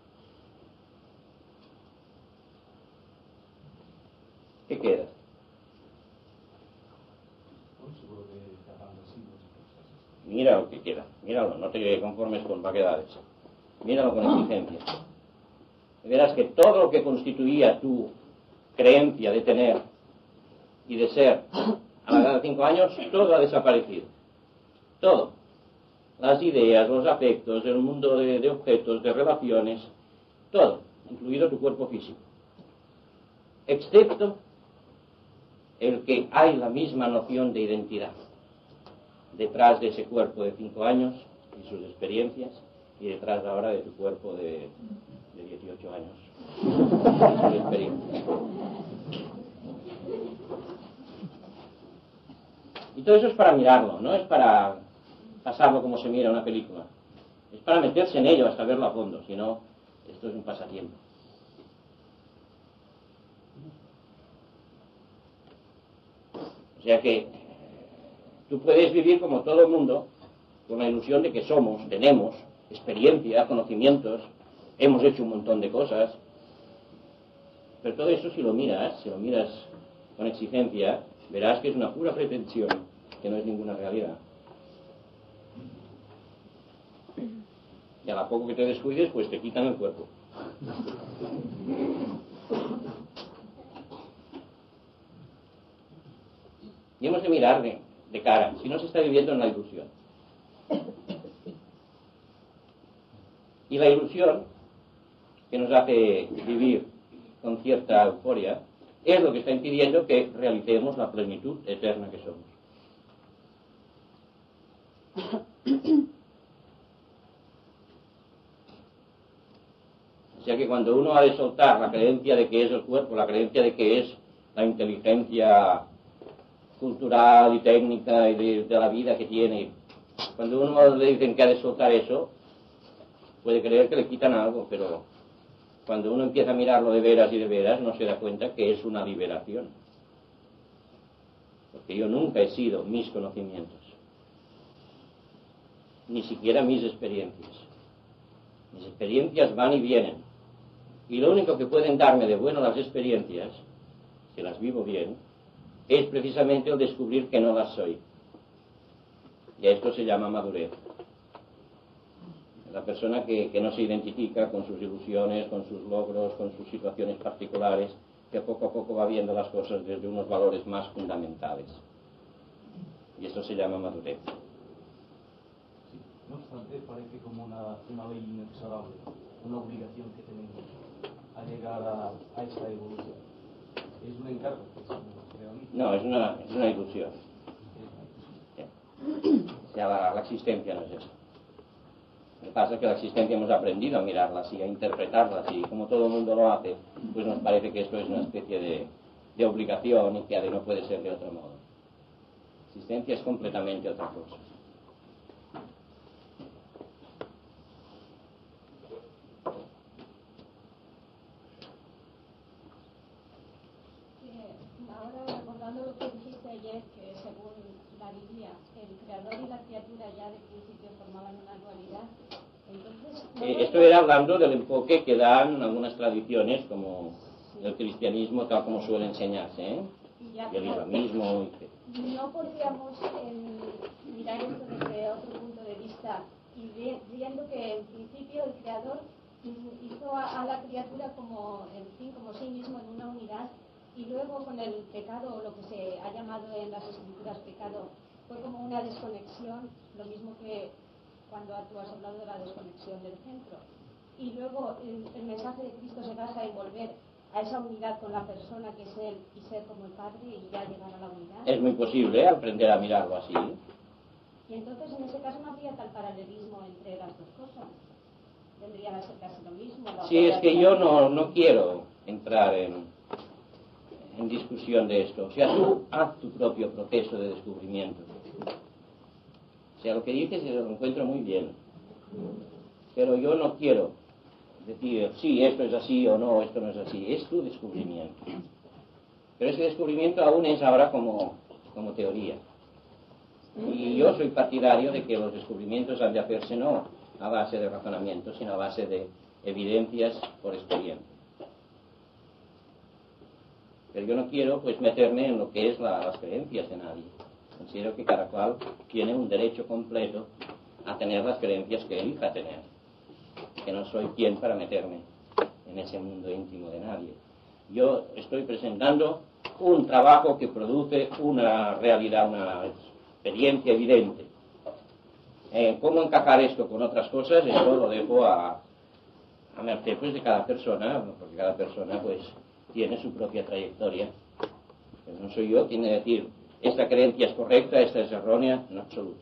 S2: ¿Qué queda? Mira lo que queda, míralo, no te conformes con vaguedades. Míralo con exigencia. Y verás que todo lo que constituía tu creencia de tener y de ser a la edad de 5 años, todo ha desaparecido. Todo. Las ideas, los afectos, el mundo de objetos, de relaciones, todo, incluido tu cuerpo físico. Excepto el que hay la misma noción de identidad detrás de ese cuerpo de 5 años y sus experiencias, y detrás ahora de tu cuerpo de 18 años y sus experiencias. Y todo eso es para mirarlo, no es para pasarlo como se mira una película. Es para meterse en ello hasta verlo a fondo, si no, esto es un pasatiempo. O sea que tú puedes vivir como todo el mundo, con la ilusión de que somos, tenemos experiencia, conocimientos, hemos hecho un montón de cosas, pero todo eso si lo miras con exigencia, verás que es una pura pretensión, que no es ninguna realidad. Y a la poco que te descuides, pues te quitan el cuerpo. Y hemos de mirar de cara, si no se está viviendo en la ilusión. Y la ilusión, que nos hace vivir con cierta euforia, es lo que está impidiendo que realicemos la plenitud eterna que somos. O sea que cuando uno ha de soltar la creencia de que es el cuerpo, la creencia de que es la inteligencia cultural y técnica y de la vida que tiene, cuando uno le dicen que ha de soltar eso, puede creer que le quitan algo, pero cuando uno empieza a mirarlo de veras, no se da cuenta que es una liberación. Porque yo nunca he sido mis conocimientos, ni siquiera mis experiencias. Mis experiencias van y vienen. Y lo único que pueden darme de bueno las experiencias, que las vivo bien, es precisamente el descubrir que no las soy. Y a esto se llama madurez. La persona que no se identifica con sus ilusiones, con sus logros, con sus situaciones particulares, que poco a poco va viendo las cosas desde unos valores más fundamentales. Y esto se llama madurez.
S7: Sí, no obstante, parece como una ley inexorable, una obligación que tenemos a llegar a esta evolución. Es un encargo que se nos realiza.
S2: No, es una ilusión. O sea, la existencia no es eso. Lo que pasa es que la existencia hemos aprendido a mirarla así, a interpretarla así. Como todo el mundo lo hace, pues nos parece que esto es una especie de obligación y que no puede ser de otro modo. La existencia es completamente otra cosa.
S5: Ahora, recordando lo que dijiste ayer, que según la Biblia, el creador y la criatura ya de principio formaban una dualidad. Entonces,
S2: esto era hablando del enfoque que dan algunas tradiciones, como el cristianismo, tal como suele enseñarse, ¿eh? Y el islamismo.
S5: No podríamos mirar esto desde otro punto de vista y viendo que en principio el creador hizo a la criatura como sí mismo en una unidad, y luego con el pecado, o lo que se ha llamado en las escrituras pecado, fue como una desconexión, lo mismo que cuando tú has hablado de la desconexión del centro. Y luego el mensaje de Cristo se basa en volver a esa unidad con la persona que es Él y ser como el Padre y ya llegar a la unidad.
S2: Es muy posible aprender a mirarlo así.
S5: Y entonces en ese caso no habría tal paralelismo entre las dos cosas. Tendrían a ser casi lo mismo.
S2: Sí, es que yo no quiero entrar en discusión de esto. O sea, tú haz tu propio proceso de descubrimiento. O sea, lo que dices lo encuentro muy bien. Pero yo no quiero decir, sí, esto es así o no, esto no es así. Es tu descubrimiento. Pero ese descubrimiento aún es ahora como teoría. Y yo soy partidario de que los descubrimientos han de hacerse no a base de razonamiento, sino a base de evidencias por experiencia. Pero yo no quiero pues meterme en lo que es las creencias de nadie. Considero que cada cual tiene un derecho completo a tener las creencias que elija tener. Que no soy quien para meterme en ese mundo íntimo de nadie. Yo estoy presentando un trabajo que produce una realidad, una experiencia evidente. ¿Cómo encajar esto con otras cosas? Eso lo dejo a merced pues, de cada persona, porque cada persona pues tiene su propia trayectoria. Pero no soy yo quien de decir, esta creencia es correcta, esta es errónea, en absoluto.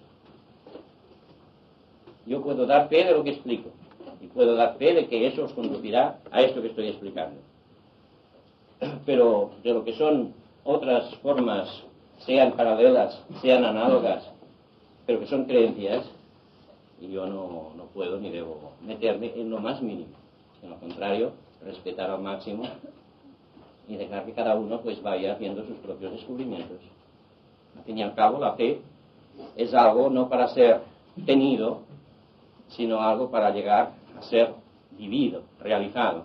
S2: Yo puedo dar fe de lo que explico, y puedo dar fe de que eso os conducirá a esto que estoy explicando. Pero de lo que son otras formas, sean paralelas, sean análogas, pero que son creencias, y yo no puedo ni debo meterme en lo más mínimo. En lo contrario, respetar al máximo y dejar que cada uno pues vaya haciendo sus propios descubrimientos. Al fin y al cabo, la fe es algo no para ser tenido, sino algo para llegar a ser vivido, realizado.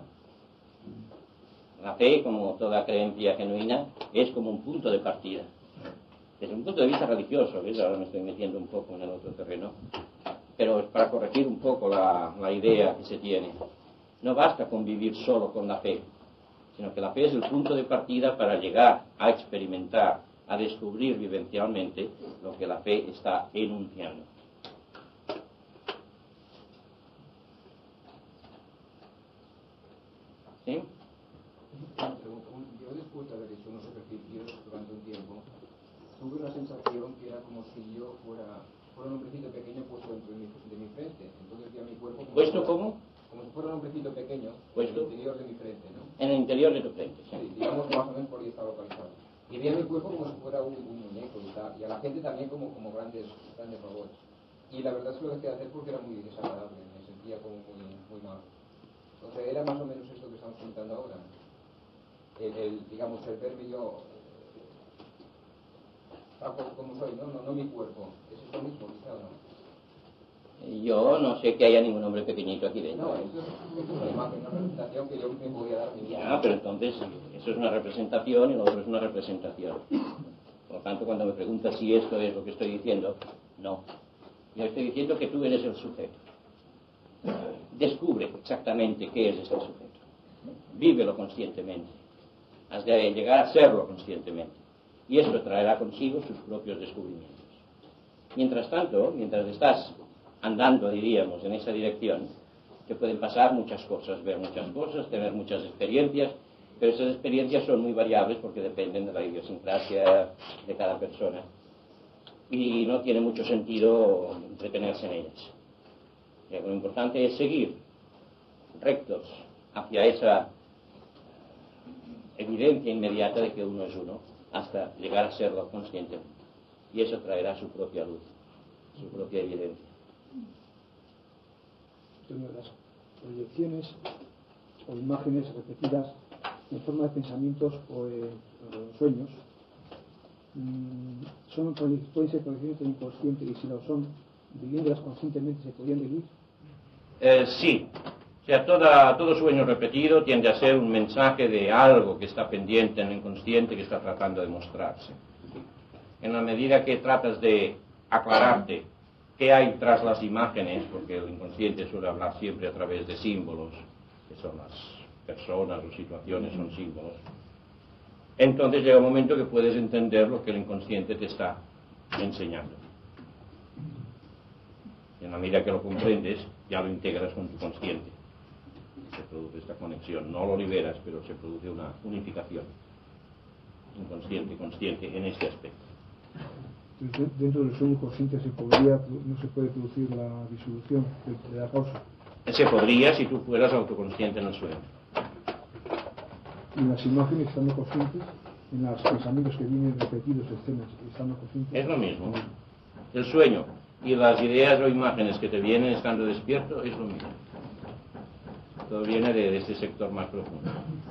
S2: La fe, como toda creencia genuina, es como un punto de partida. Desde un punto de vista religioso, ¿ves? Ahora me estoy metiendo un poco en el otro terreno, pero es para corregir un poco la idea que se tiene. No basta con vivir solo con la fe, sino que la fe es el punto de partida para llegar a experimentar, a descubrir vivencialmente lo que la fe está enunciando. ¿Sí?
S9: Yo después de haber hecho unos ejercicios durante un tiempo, tuve una sensación que era como si yo fuera un hombrecito pequeño puesto dentro de mi frente. Entonces vi a mi cuerpo como
S2: ¿Puesto cómo?
S9: Como si fuera un hombrecito pequeño
S2: ¿Puesto?
S9: en el interior de mi frente, ¿no?
S2: En el interior de tu frente, sí.
S9: Sí, digamos que más o menos por ahí está localizado. Y vi a mi cuerpo como si fuera un muñeco y tal, y a la gente también como grandes robots. Y la verdad es que lo dejé de hacer porque era muy desagradable, me sentía como muy mal. Entonces era más o menos esto que estamos comentando ahora. Digamos, el verme yo como soy, no mi cuerpo. ¿Es eso mismo, quizá o no?
S2: Yo no sé que haya ningún hombre pequeñito aquí dentro.
S9: No, eso es una imagen, una representación que yo me podía dar.
S2: Ya, pero entonces eso es una representación y lo otro es una representación. Por lo tanto, cuando me preguntas si esto es lo que estoy diciendo, no. Yo estoy diciendo que tú eres el sujeto. Descubre exactamente qué es este sujeto. Vívelo conscientemente. Has de llegar a serlo conscientemente. Y esto traerá consigo sus propios descubrimientos. Mientras tanto, mientras estás andando, diríamos, en esa dirección, te pueden pasar muchas cosas, ver muchas cosas, tener muchas experiencias, pero esas experiencias son muy variables porque dependen de la idiosincrasia de cada persona. Y no tiene mucho sentido entretenerse en ellas. Lo importante es seguir rectos hacia esa evidencia inmediata de que uno es uno, hasta llegar a serlo conscientemente. Y eso traerá su propia luz, su propia evidencia.
S10: Las proyecciones o imágenes repetidas en forma de pensamientos o sueños pueden ser proyecciones del inconsciente, y si lo son, viviéndolas conscientemente, ¿se podrían vivir?
S2: Sí. O sea, todo sueño repetido tiende a ser un mensaje de algo que está pendiente en el inconsciente, que está tratando de mostrarse. En la medida que tratas de aclararte qué hay tras las imágenes, porque el inconsciente suele hablar siempre a través de símbolos, que son las personas o situaciones, son símbolos, entonces llega un momento que puedes entender lo que el inconsciente te está enseñando. En la medida que lo comprendes, ya lo integras con tu consciente. Se produce esta conexión. No lo liberas, pero se produce una unificación. Inconsciente, consciente, en este aspecto.
S10: Entonces, dentro del sueño consciente no se puede producir la disolución de la causa.
S2: Se podría si tú fueras autoconsciente en el sueño.
S10: Y en las imágenes, estando conscientes, en los pensamientos que vienen repetidos, escenas, estando conscientes.
S2: Es lo mismo. El sueño y las ideas o imágenes que te vienen estando despierto es lo mismo. Todo viene de este sector más profundo.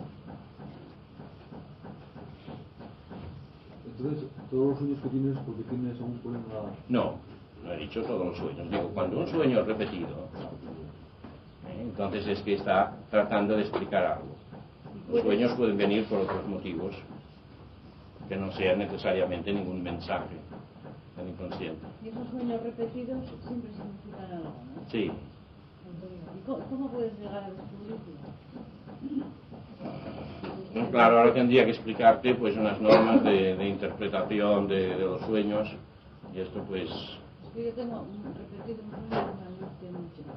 S3: Entonces, todos los sueños que tienes, porque tienes algún problema.
S2: No he dicho todos los sueños. Digo, cuando un sueño es repetido, entonces es que está tratando de explicar algo. Los sueños pueden venir por otros motivos que no sean necesariamente ningún mensaje del inconsciente.
S5: Y esos sueños repetidos siempre significan algo, ¿no?
S2: Sí.
S5: ¿Y cómo puedes llegar a descubrirlo?
S2: Claro, ahora tendría que explicarte pues unas normas de interpretación de los sueños, y esto pues...
S5: Es que yo tengo repetido un sueño que me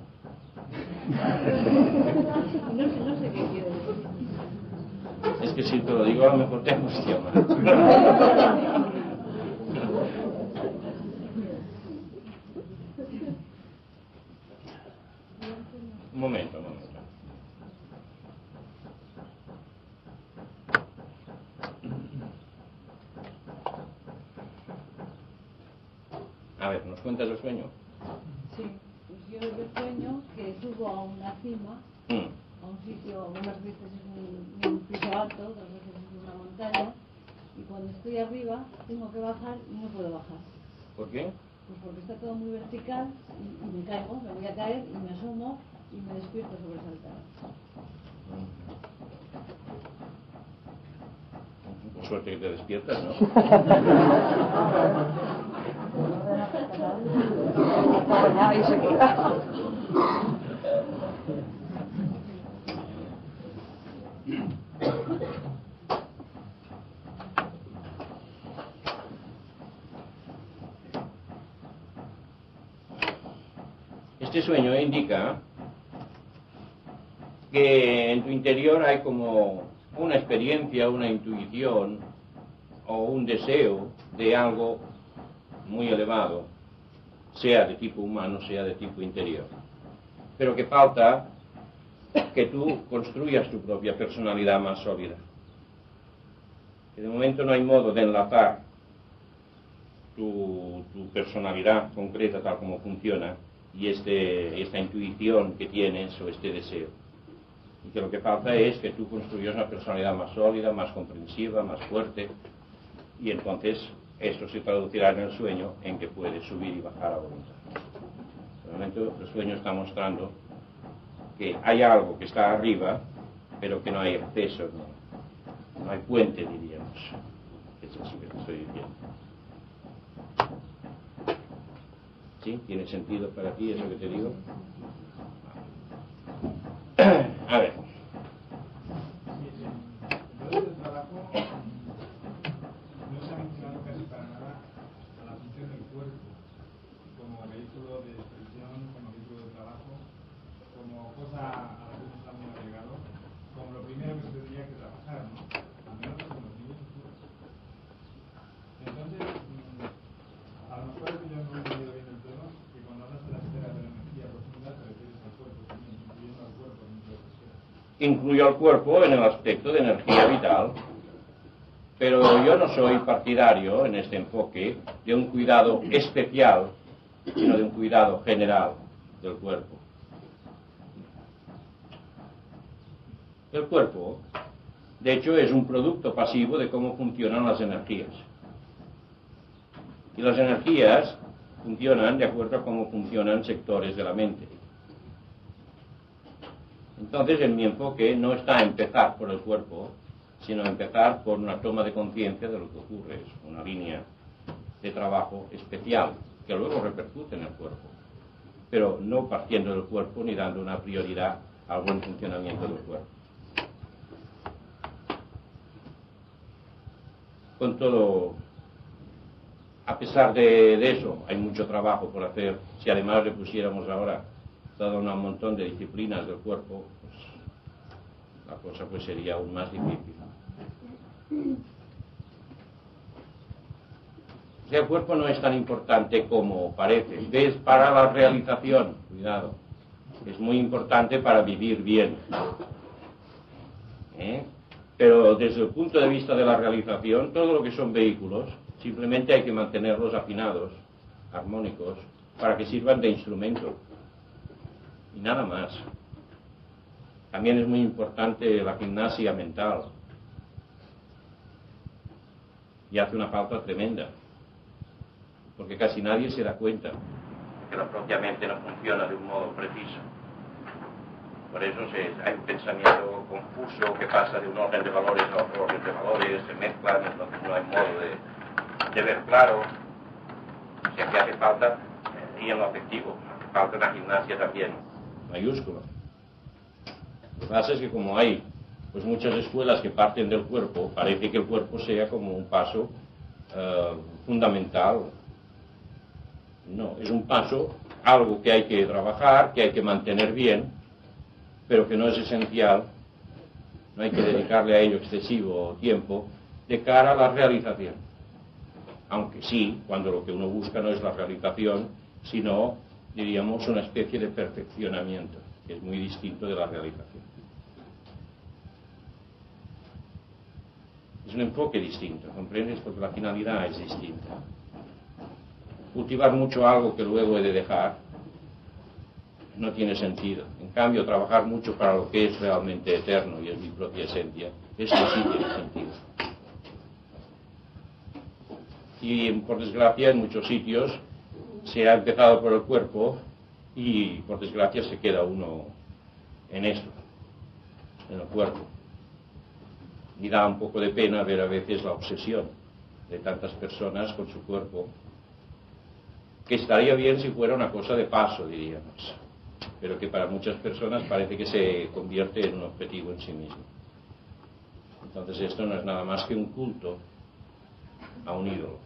S5: angustia mucho. No sé qué quiere decir.
S2: Es que si te lo digo a lo mejor te angustia más. Un momento. A ver, ¿nos cuentas el sueño?
S5: Sí, pues yo sueño que subo a una cima, a un sitio, unas veces es un piso alto, otras veces es una montaña, y cuando estoy arriba tengo que bajar y no puedo bajar.
S2: ¿Por qué?
S5: Pues porque está todo muy vertical y me caigo, me voy a caer y me asomo y me despierto sobresaltada.
S2: Por suerte que te despiertas, ¿no? Este sueño indica que en tu interior hay como una experiencia, una intuición o un deseo de algo muy elevado, sea de tipo humano, sea de tipo interior. Pero que falta que tú construyas tu propia personalidad más sólida. Que de momento no hay modo de enlazar tu personalidad concreta tal como funciona y esta intuición que tienes o este deseo. Y que lo que falta es que tú construyas una personalidad más sólida, más comprensiva, más fuerte, y entonces esto se traducirá en el sueño en que puedes subir y bajar a voluntad. De momento el sueño está mostrando que hay algo que está arriba, pero que no hay acceso, no hay puente, diríamos. Es eso que te estoy diciendo. ¿Sí? ¿Tiene sentido para ti eso que te digo? A ver.
S11: Entonces el trabajo no se ha mencionado casi para nada a la función del cuerpo como vehículo de expresión, como vehículo de trabajo, como cosa a la que uno está muy agregado, como lo primero que se tendría que trabajar, ¿no? Al menos con los niños futuros. Entonces, a lo mejor es que yo no he entendido bien el tema, que cuando hablas de la esfera de la energía profunda te refieres al cuerpo también, incluyendo al cuerpo dentro de la esfera.
S2: Incluyo al cuerpo en el aspecto de energía vital, pero yo no soy partidario en este enfoque de un cuidado especial, sino de un cuidado general del cuerpo. El cuerpo, de hecho, es un producto pasivo de cómo funcionan las energías. Y las energías funcionan de acuerdo a cómo funcionan sectores de la mente. Entonces, en mi enfoque no está empezar por el cuerpo, sino empezar por una toma de conciencia de lo que ocurre. Es una línea de trabajo especial, que luego repercute en el cuerpo, pero no partiendo del cuerpo ni dando una prioridad al buen funcionamiento del cuerpo. Con todo A pesar de eso, hay mucho trabajo por hacer. Si además le pusiéramos ahora todo un montón de disciplinas del cuerpo, pues la cosa pues sería aún más difícil. O sea, el cuerpo no es tan importante como parece. Es para la realización, cuidado. Es muy importante para vivir bien. Pero desde el punto de vista de la realización, todo lo que son vehículos, simplemente hay que mantenerlos afinados, armónicos, para que sirvan de instrumento. Y nada más. También es muy importante la gimnasia mental. Y hace una falta tremenda. Porque casi nadie se da cuenta que la propia mente no funciona de un modo preciso. Por eso hay un pensamiento confuso que pasa de un orden de valores a otro orden de valores, se mezclan, entonces no hay modo de ver claro. O sea que hace falta, y en lo afectivo, hace falta una gimnasia también mayúscula. Lo que pasa es que como hay pues muchas escuelas que parten del cuerpo, parece que el cuerpo sea como un paso fundamental. No, es un paso, algo que hay que trabajar, que hay que mantener bien, pero que no es esencial, no hay que dedicarle a ello excesivo tiempo, de cara a la realización. Aunque sí, cuando lo que uno busca no es la realización, sino, diríamos, una especie de perfeccionamiento, que es muy distinto de la realización. Es un enfoque distinto, ¿comprendes? Porque la finalidad es distinta. Cultivar mucho algo que luego he de dejar no tiene sentido. En cambio, trabajar mucho para lo que es realmente eterno y es mi propia esencia, eso sí tiene sentido. Y por desgracia en muchos sitios se ha empezado por el cuerpo y por desgracia se queda uno en esto, en el cuerpo. Y da un poco de pena ver a veces la obsesión de tantas personas con su cuerpo, que estaría bien si fuera una cosa de paso, diríamos, pero que para muchas personas parece que se convierte en un objetivo en sí mismo. Entonces esto no es nada más que un culto a un ídolo.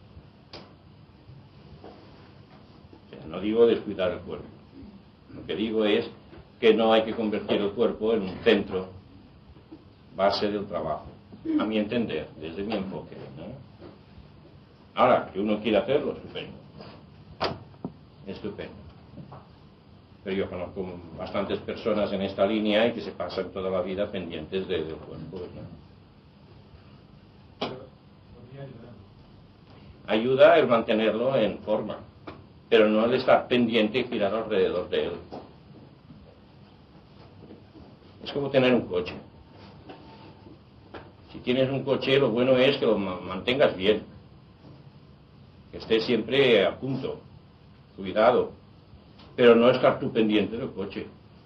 S2: O sea, no digo descuidar el cuerpo, lo que digo es que no hay que convertir el cuerpo en un centro base del trabajo, a mi entender, desde mi enfoque, ¿no? Ahora, que uno quiera hacerlo, estupendo. Estupendo. Pero yo conozco bastantes personas en esta línea y que se pasan toda la vida pendientes del cuerpo, ¿no? Ayuda el mantenerlo en forma, pero no el estar pendiente y girar alrededor de él. Es como tener un coche. Si tienes un coche, lo bueno es que lo mantengas bien, que esté siempre a punto, cuidado, pero no estar tú pendiente del coche.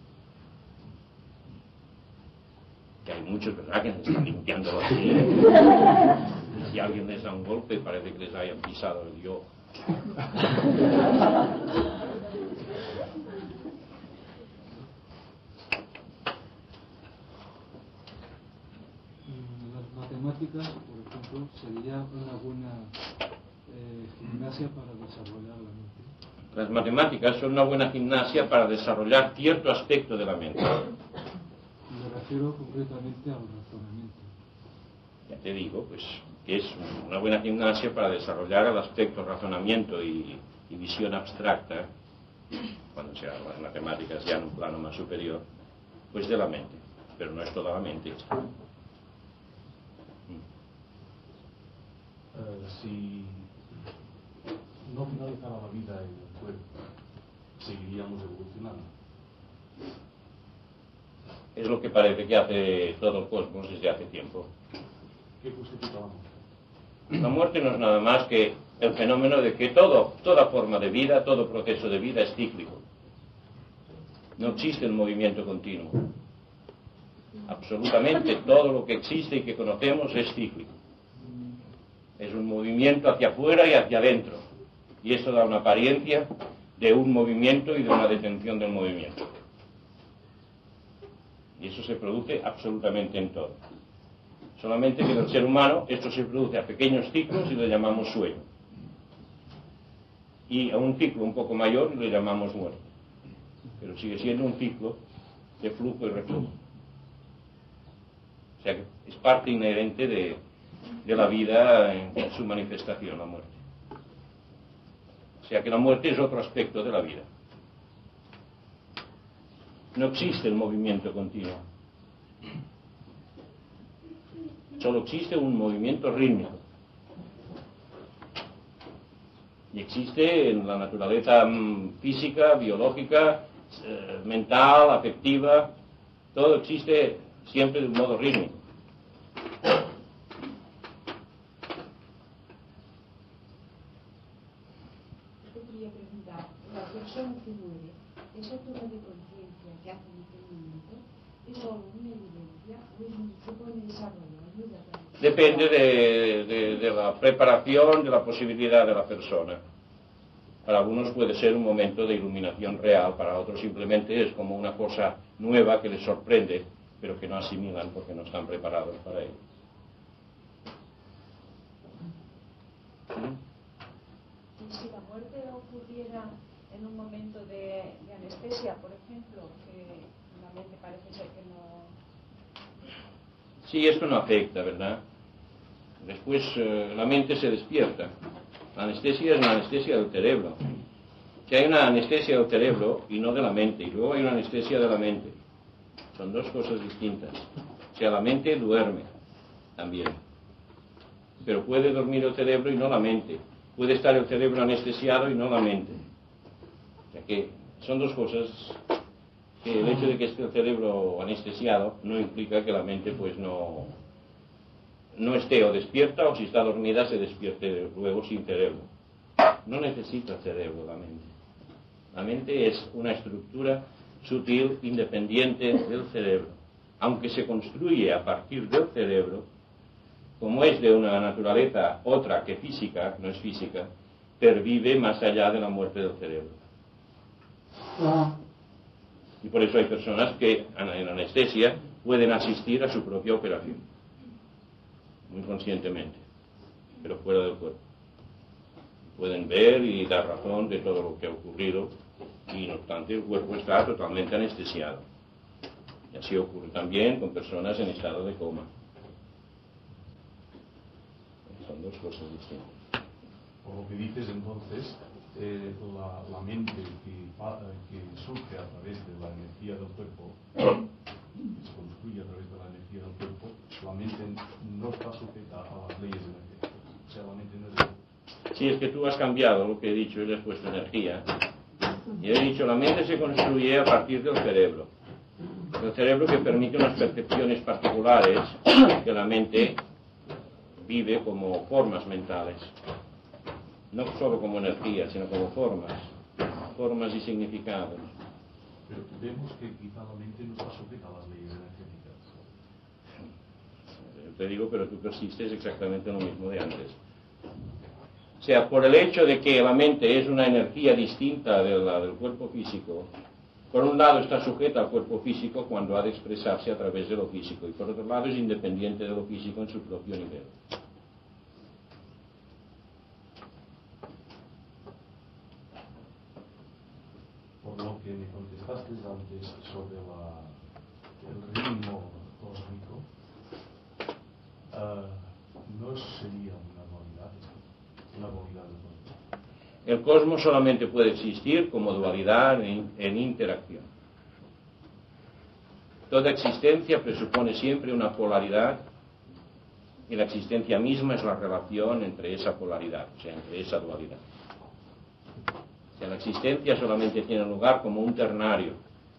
S2: Que hay muchos, ¿verdad?, que se están limpiando así. Si alguien les da un golpe, parece que les hayan pisado el yo.
S3: Las matemáticas, por ejemplo, sería una buena gimnasia para desarrollar la mente.
S2: Las matemáticas son una buena gimnasia para desarrollar cierto aspecto de la mente.
S3: Me refiero concretamente al razonamiento.
S2: Ya te digo, pues, que es una buena gimnasia para desarrollar el aspecto razonamiento y visión abstracta, cuando se hagan las matemáticas ya en un plano más superior, pues de la mente, pero no es toda la mente.
S7: Si no finalizara la vida en el cuerpo, seguiríamos evolucionando.
S2: Es lo que parece que hace todo el cosmos desde hace tiempo.
S7: ¿Qué justifica la muerte?
S2: La muerte no es nada más que el fenómeno de que toda forma de vida, todo proceso de vida es cíclico. No existe un movimiento continuo. Absolutamente todo lo que existe y que conocemos es cíclico. Es un movimiento hacia afuera y hacia adentro. Y eso da una apariencia de un movimiento y de una detención del movimiento. Y eso se produce absolutamente en todo. Solamente que en el ser humano esto se produce a pequeños ciclos y lo llamamos sueño. Y a un ciclo un poco mayor le llamamos muerte. Pero sigue siendo un ciclo de flujo y reflujo. O sea que es parte inherente de la vida en su manifestación, la muerte. O sea que la muerte es otro aspecto de la vida. No existe el movimiento continuo. Solo existe un movimiento rítmico. Y existe en la naturaleza física, biológica, mental, afectiva, todo existe siempre de un modo rítmico.
S12: Yo te quería preguntar, la persona que muere, esa toma de conciencia que hace en aquel momento, ¿es solo una evidencia o se puede desarrollar? Ayuda para...
S2: Depende de la preparación, de la posibilidad de la persona. Para algunos puede ser un momento de iluminación real, para otros simplemente es como una cosa nueva que les sorprende, pero que no asimilan porque no están preparados para ello.
S5: Y si la muerte ocurriera en un momento de anestesia, por ejemplo, que la mente parece ser que no...
S2: Sí, esto no afecta, ¿verdad? Después la mente se despierta. La anestesia es una anestesia del cerebro. Que hay una anestesia del cerebro y no de la mente. Y luego hay una anestesia de la mente. Son dos cosas distintas. O sea, la mente duerme también. Pero puede dormir el cerebro y no la mente. Puede estar el cerebro anestesiado y no la mente. O sea que son dos cosas que el hecho de que esté el cerebro anestesiado no implica que la mente pues no esté o despierta, o si está dormida se despierte luego sin cerebro. No necesita cerebro la mente. La mente es una estructura sutil, independiente del cerebro. Aunque se construye a partir del cerebro, como es de una naturaleza otra que física, no es física, pervive más allá de la muerte del cerebro. Y por eso hay personas que en anestesia pueden asistir a su propia operación, muy conscientemente, pero fuera del cuerpo. Pueden ver y dar razón de todo lo que ha ocurrido, y no obstante el cuerpo está totalmente anestesiado. Y así ocurre también con personas en estado de coma. Son dos cosas distintas.
S7: Por lo que dices entonces, la mente que surge a través de la energía del cuerpo, que se construye a través de la energía del cuerpo, la mente no está sujeta a las leyes energéticas. O sea, la mente no es...
S2: Si es que tú has cambiado lo que he dicho y le has puesto energía. Y he dicho, la mente se construye a partir del cerebro. El cerebro que permite unas percepciones particulares que la mente vive como formas mentales. No solo como energía, sino como formas y significados.
S7: Pero vemos que quizá la mente no está sujeta a las leyes energéticas.
S2: Te digo, pero tú persistes exactamente en lo mismo de antes. O sea, por el hecho de que la mente es una energía distinta de la del cuerpo físico, por un lado está sujeta al cuerpo físico cuando ha de expresarse a través de lo físico, y por otro lado es independiente de lo físico en su propio nivel.
S7: Por lo que me contestaste antes sobre el ritmo cósmico, no sería una dualidad del cosmos.
S2: El cosmos solamente puede existir como dualidad en interacción. Toda existencia presupone siempre una polaridad, y la existencia misma es la relación entre esa polaridad, o sea, entre esa dualidad. O sea, la existencia solamente tiene lugar como un ternario,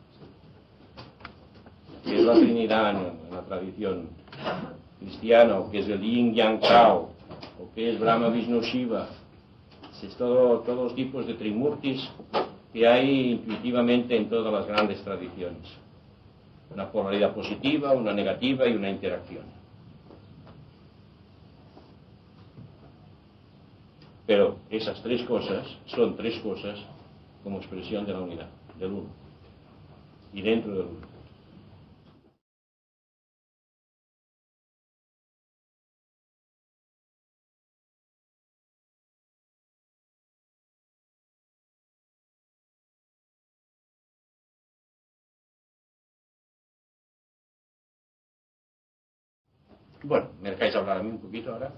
S2: que es la Trinidad en la tradición cristiana, o que es el Yin Yang Tao, o que es Brahma Vishnu Shiva. Es todos los tipos de trimurtis que hay intuitivamente en todas las grandes tradiciones. Una polaridad positiva, una negativa y una interacción. Pero esas tres cosas son tres cosas como expresión de la unidad, del uno, y dentro del uno. Bueno, ¿me dejáis hablar a mí un poquito ahora?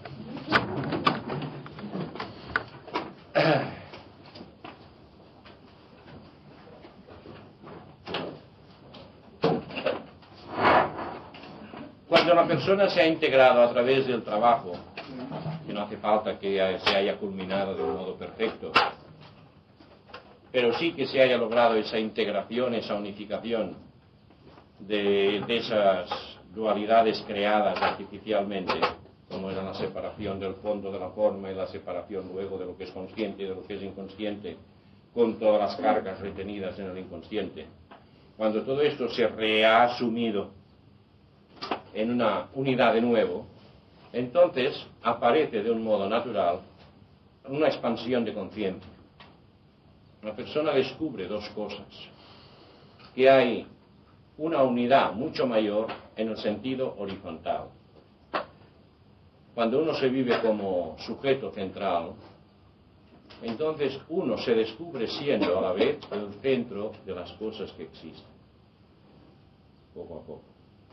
S2: Cuando la persona se ha integrado a través del trabajo, que no hace falta que se haya culminado de un modo perfecto, pero sí que se haya logrado esa integración, esa unificación de esas dualidades creadas artificialmente, como era la separación del fondo de la forma y la separación luego de lo que es consciente y de lo que es inconsciente, con todas las cargas retenidas en el inconsciente. Cuando todo esto se ha asumido en una unidad de nuevo, entonces aparece de un modo natural una expansión de conciencia. La persona descubre dos cosas: que hay una unidad mucho mayor en el sentido horizontal. Cuando uno se vive como sujeto central, entonces uno se descubre siendo a la vez el centro de las cosas que existen, poco a poco.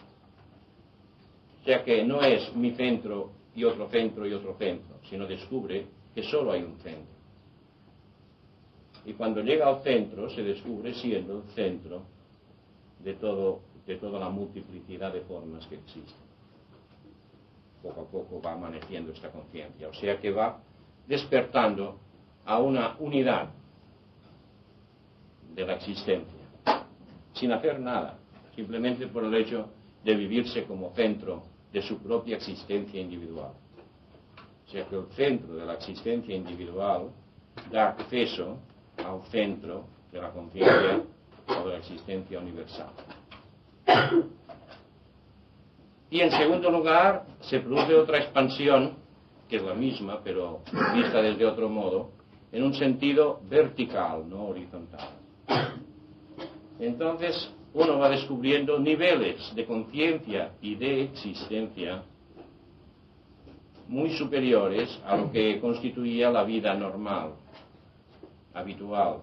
S2: O sea que no es mi centro y otro centro y otro centro, sino descubre que solo hay un centro. Y cuando llega al centro, se descubre siendo el centro de toda la multiplicidad de formas que existen. Poco a poco va amaneciendo esta conciencia, o sea que va despertando a una unidad de la existencia, sin hacer nada, simplemente por el hecho de vivirse como centro de su propia existencia individual. O sea que el centro de la existencia individual da acceso al centro de la conciencia o de la existencia universal. Y en segundo lugar, se produce otra expansión, que es la misma, pero vista desde otro modo, en un sentido vertical, no horizontal. Entonces, uno va descubriendo niveles de conciencia y de existencia muy superiores a lo que constituía la vida normal, habitual.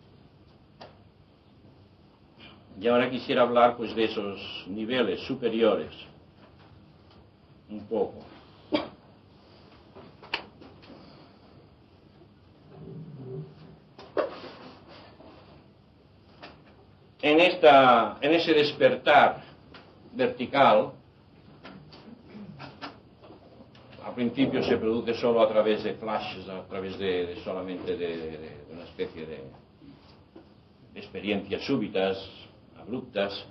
S2: Y ahora quisiera hablar pues de esos niveles superiores un poco. En ese despertar vertical, al principio se produce solo a través de flashes, a través solamente de una especie de experiencias súbitas, abruptas,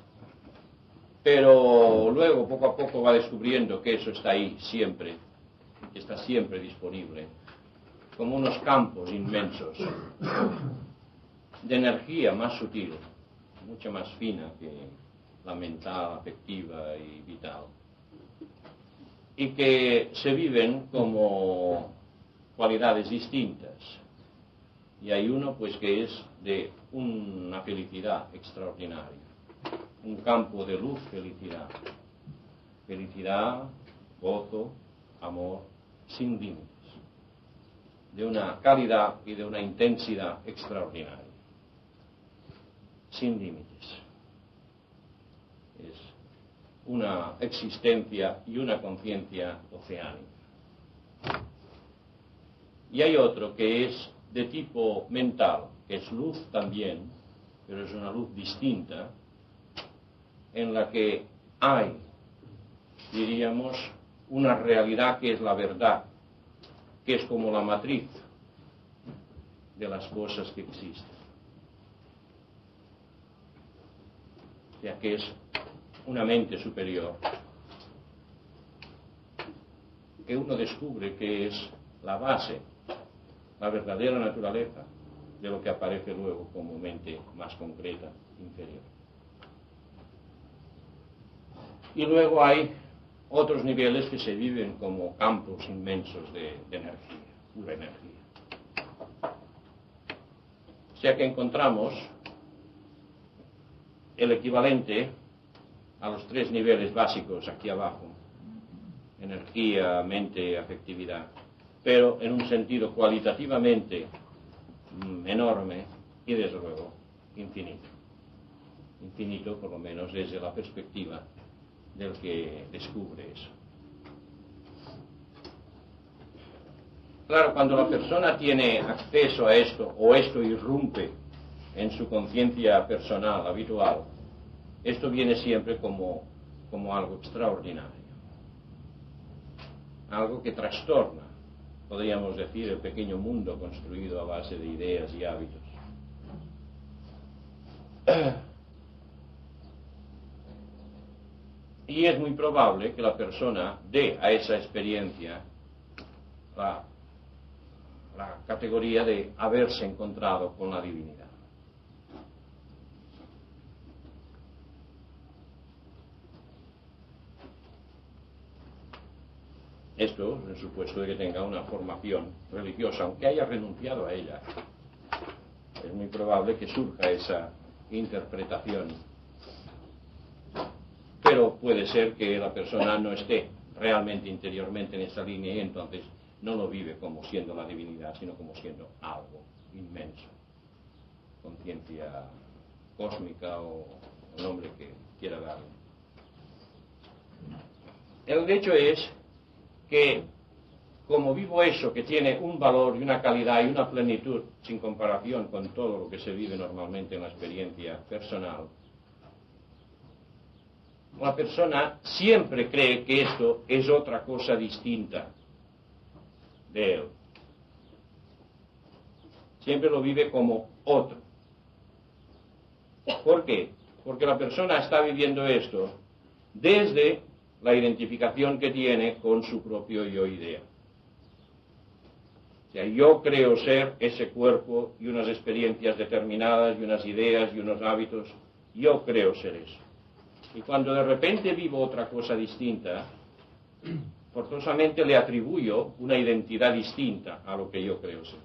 S2: pero luego poco a poco va descubriendo que eso está ahí siempre, que está siempre disponible, como unos campos inmensos de energía más sutil, mucho más fina que la mental, afectiva y vital, y que se viven como cualidades distintas. Y hay uno pues que es de una felicidad extraordinaria, un campo de luz, felicidad, gozo, amor, sin límites, de una calidad y de una intensidad extraordinaria, sin límites. Es una existencia y una conciencia oceánica. Y hay otro que es de tipo mental, que es luz también, pero es una luz distinta, en la que hay, diríamos, una realidad que es la verdad, que es como la matriz de las cosas que existen. O sea que es una mente superior, que uno descubre que es la base, la verdadera naturaleza de lo que aparece luego como mente más concreta, inferior. Y luego hay otros niveles que se viven como campos inmensos de energía, pura energía. O sea que encontramos el equivalente a los tres niveles básicos aquí abajo: energía, mente, afectividad, pero en un sentido cualitativamente enorme y desde luego infinito. Infinito por lo menos desde la perspectiva del que descubre eso. Claro, cuando la persona tiene acceso a esto, o esto irrumpe en su conciencia personal, habitual, esto viene siempre como algo extraordinario. Algo que trastorna, podríamos decir, el pequeño mundo construido a base de ideas y hábitos. Y es muy probable que la persona dé a esa experiencia la categoría de haberse encontrado con la divinidad. Esto en supuesto de que tenga una formación religiosa, aunque haya renunciado a ella. Es muy probable que surja esa interpretación. Pero puede ser que la persona no esté realmente interiormente en esa línea y entonces no lo vive como siendo la divinidad, sino como siendo algo inmenso. Conciencia cósmica o el nombre que quiera darle. El hecho es que como vivo eso que tiene un valor y una calidad y una plenitud sin comparación con todo lo que se vive normalmente en la experiencia personal, la persona siempre cree que esto es otra cosa distinta de él. Siempre lo vive como otro. ¿Por qué? Porque la persona está viviendo esto desde la identificación que tiene con su propio yo-idea. O sea, yo creo ser ese cuerpo y unas experiencias determinadas y unas ideas y unos hábitos. Yo creo ser eso. Y cuando de repente vivo otra cosa distinta, forzosamente le atribuyo una identidad distinta a lo que yo creo ser.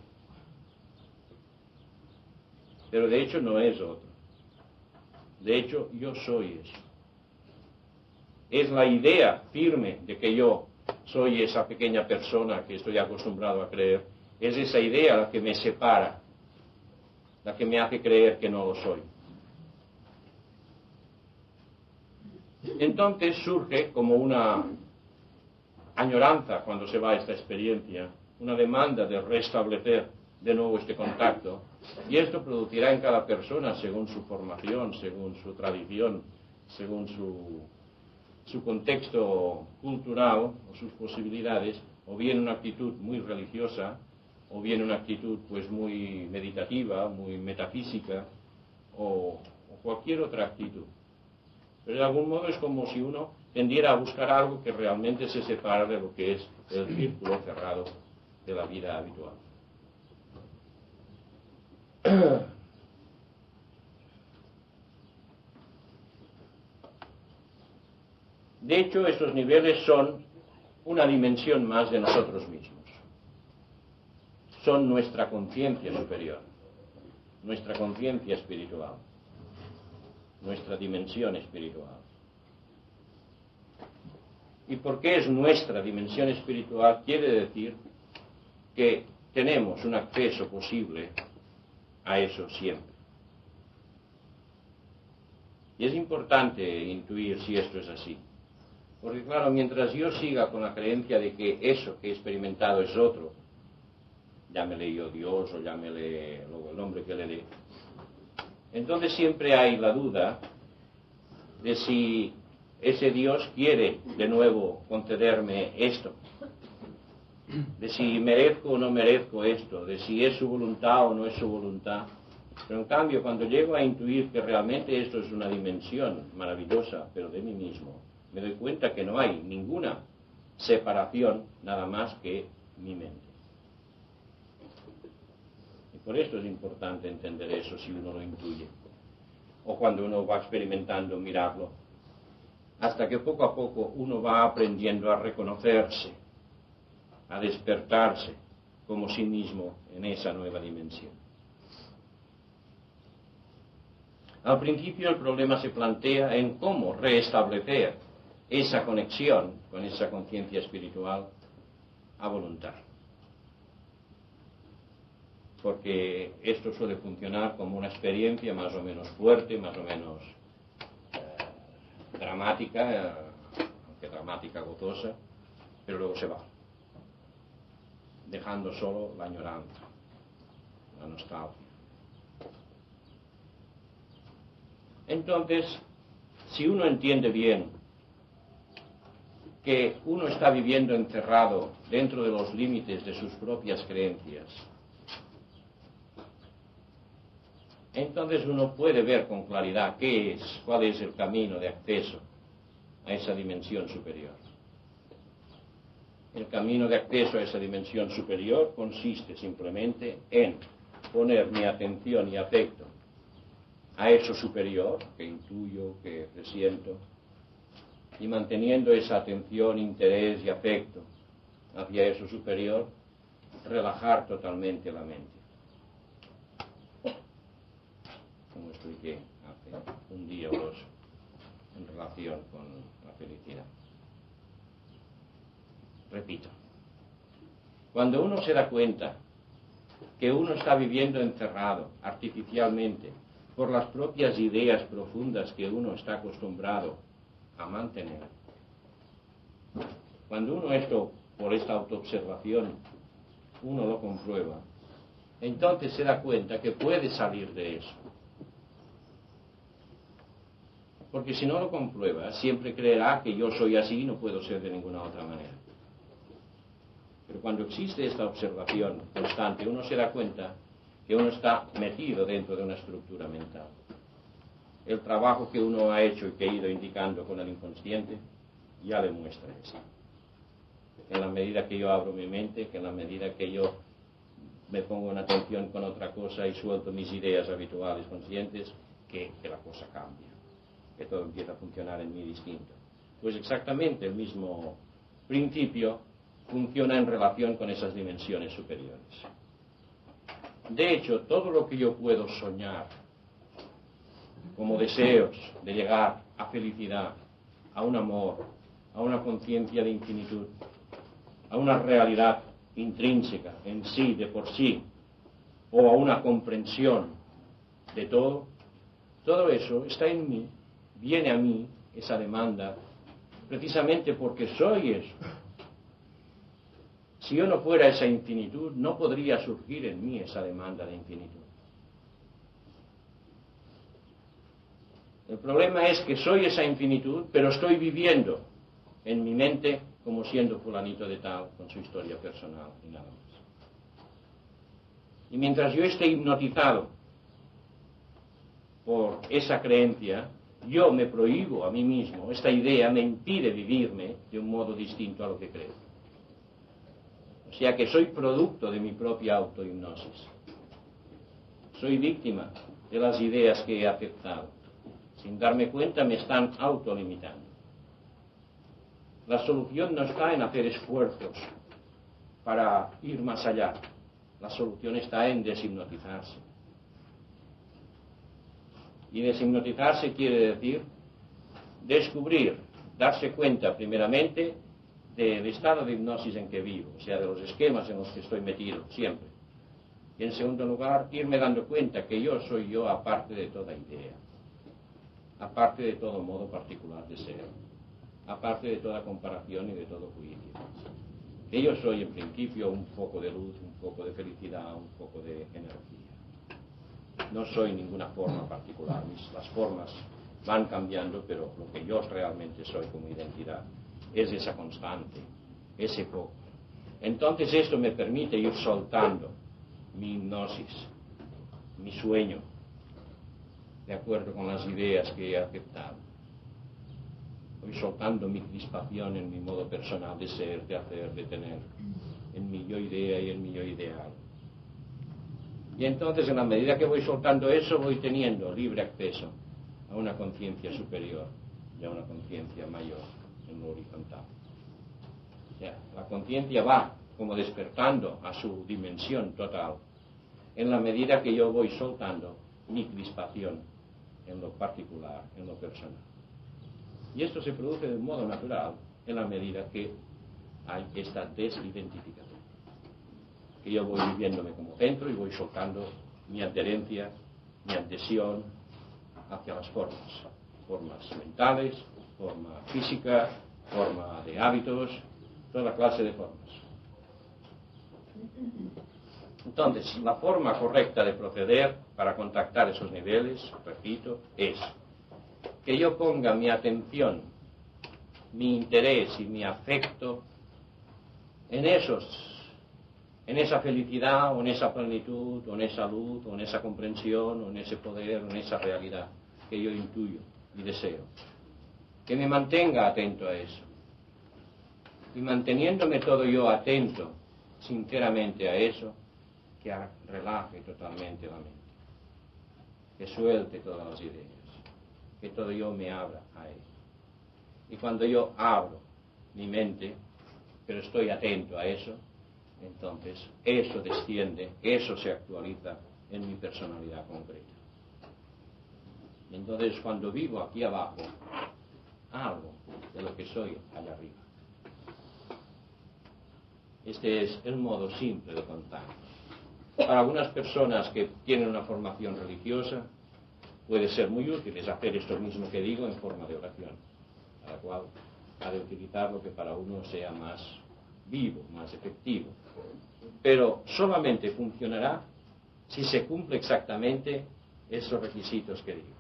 S2: Pero de hecho no es otro. De hecho, yo soy eso. Es la idea firme de que yo soy esa pequeña persona que estoy acostumbrado a creer. Es esa idea la que me separa, la que me hace creer que no lo soy. Entonces surge como una añoranza cuando se va a esta experiencia, una demanda de restablecer de nuevo este contacto, y esto producirá en cada persona, según su formación, según su tradición, según su contexto cultural o sus posibilidades, o bien una actitud muy religiosa, o bien una actitud pues muy meditativa, muy metafísica, o cualquier otra actitud. Pero de algún modo es como si uno tendiera a buscar algo que realmente se separa de lo que es el círculo cerrado de la vida habitual. De hecho, estos niveles son una dimensión más de nosotros mismos. Son nuestra conciencia superior, nuestra conciencia espiritual, nuestra dimensión espiritual. ¿Y por qué es nuestra dimensión espiritual? Quiere decir que tenemos un acceso posible a eso siempre. Y es importante intuir si esto es así. Porque claro, mientras yo siga con la creencia de que eso que he experimentado es otro, llámele yo Dios o llámele el nombre que le dé, entonces siempre hay la duda de si ese Dios quiere de nuevo concederme esto, de si merezco o no merezco esto, de si es su voluntad o no es su voluntad. Pero en cambio, cuando llego a intuir que realmente esto es una dimensión maravillosa, pero de mí mismo, me doy cuenta que no hay ninguna separación nada más que mi mente. Y por esto es importante entender eso si uno lo intuye, o cuando uno va experimentando mirarlo, hasta que poco a poco uno va aprendiendo a reconocerse, a despertarse como sí mismo en esa nueva dimensión. Al principio el problema se plantea en cómo restablecer esa conexión con esa conciencia espiritual a voluntad. Porque esto suele funcionar como una experiencia más o menos fuerte, más o menos dramática, aunque dramática gozosa, pero luego se va. dejando solo la añoranza, la nostalgia. Entonces, si uno entiende bien que uno está viviendo encerrado dentro de los límites de sus propias creencias, entonces uno puede ver con claridad cuál es el camino de acceso a esa dimensión superior. El camino de acceso a esa dimensión superior consiste simplemente en poner mi atención y afecto a eso superior, que intuyo, que presiento, y manteniendo esa atención, interés y afecto hacia eso superior, relajar totalmente la mente. Como expliqué hace un día o dos en relación con la felicidad. Repito, cuando uno se da cuenta que uno está viviendo encerrado artificialmente por las propias ideas profundas que uno está acostumbrado a mantener, cuando uno esto, por esta autoobservación, uno lo comprueba, entonces se da cuenta que puede salir de eso. Porque si no lo comprueba, siempre creerá que yo soy así y no puedo ser de ninguna otra manera. Pero cuando existe esta observación constante, uno se da cuenta que uno está metido dentro de una estructura mental. El trabajo que uno ha hecho y que he ido indicando con el inconsciente ya le muestra eso. En la medida que yo abro mi mente, que en la medida que yo me pongo en atención con otra cosa y suelto mis ideas habituales conscientes, que la cosa cambia, que todo empieza a funcionar en mí distinto. Pues exactamente el mismo principio funciona en relación con esas dimensiones superiores. De hecho, todo lo que yo puedo soñar como deseos de llegar a felicidad, a un amor, a una conciencia de infinitud, a una realidad intrínseca en sí, de por sí, o a una comprensión de todo, todo eso está en mí, viene a mí esa demanda, precisamente porque soy eso. Si yo no fuera esa infinitud, no podría surgir en mí esa demanda de infinitud. El problema es que soy esa infinitud, pero estoy viviendo en mi mente como siendo fulanito de tal, con su historia personal y nada más. Y mientras yo esté hipnotizado por esa creencia, yo me prohíbo a mí mismo, esta idea me impide vivirme de un modo distinto a lo que creo. O sea que soy producto de mi propia autohipnosis. Soy víctima de las ideas que he aceptado. Sin darme cuenta me están autolimitando. La solución no está en hacer esfuerzos para ir más allá. La solución está en deshipnotizarse. Y deshipnotizarse quiere decir descubrir, darse cuenta primeramente del estado de hipnosis en que vivo, o sea, de los esquemas en los que estoy metido siempre. Y en segundo lugar, irme dando cuenta que yo soy yo aparte de toda idea, aparte de todo modo particular de ser, aparte de toda comparación y de todo juicio. Que yo soy en principio un poco de luz, un poco de felicidad, un poco de energía. No soy ninguna forma particular, las formas van cambiando, pero lo que yo realmente soy como identidad es esa constante, ese poco. Entonces esto me permite ir soltando mi hipnosis, mi sueño, de acuerdo con las ideas que he aceptado. Voy soltando mi crispación en mi modo personal de ser, de hacer, de tener, en mi yo idea y en mi yo ideal. Y entonces, en la medida que voy soltando eso, voy teniendo libre acceso a una conciencia superior y a una conciencia mayor en lo horizontal. O sea, la conciencia va como despertando a su dimensión total en la medida que yo voy soltando mi crispación en lo particular, en lo personal. Y esto se produce de un modo natural en la medida que hay esta desidentificación. Que yo voy viviéndome como centro y voy soltando mi adherencia, mi adhesión hacia las formas mentales, forma física, forma de hábitos, toda clase de formas. Entonces, la forma correcta de proceder para contactar esos niveles, repito, es que yo ponga mi atención, mi interés y mi afecto en esa felicidad, o en esa plenitud, o en esa luz, o en esa comprensión, o en ese poder, o en esa realidad que yo intuyo y deseo. Que me mantenga atento a eso. Y manteniéndome todo yo atento, sinceramente a eso, que relaje totalmente la mente. Que suelte todas las ideas. Que todo yo me abra a él. Y cuando yo abro mi mente, pero estoy atento a eso, entonces eso desciende, eso se actualiza en mi personalidad concreta. Entonces cuando vivo aquí abajo, algo de lo que soy allá arriba. Este es el modo simple de contar. Para algunas personas que tienen una formación religiosa, puede ser muy útil hacer esto mismo que digo en forma de oración, cada cual ha de utilizar lo que para uno sea más vivo, más efectivo. Pero solamente funcionará si se cumple exactamente esos requisitos que digo.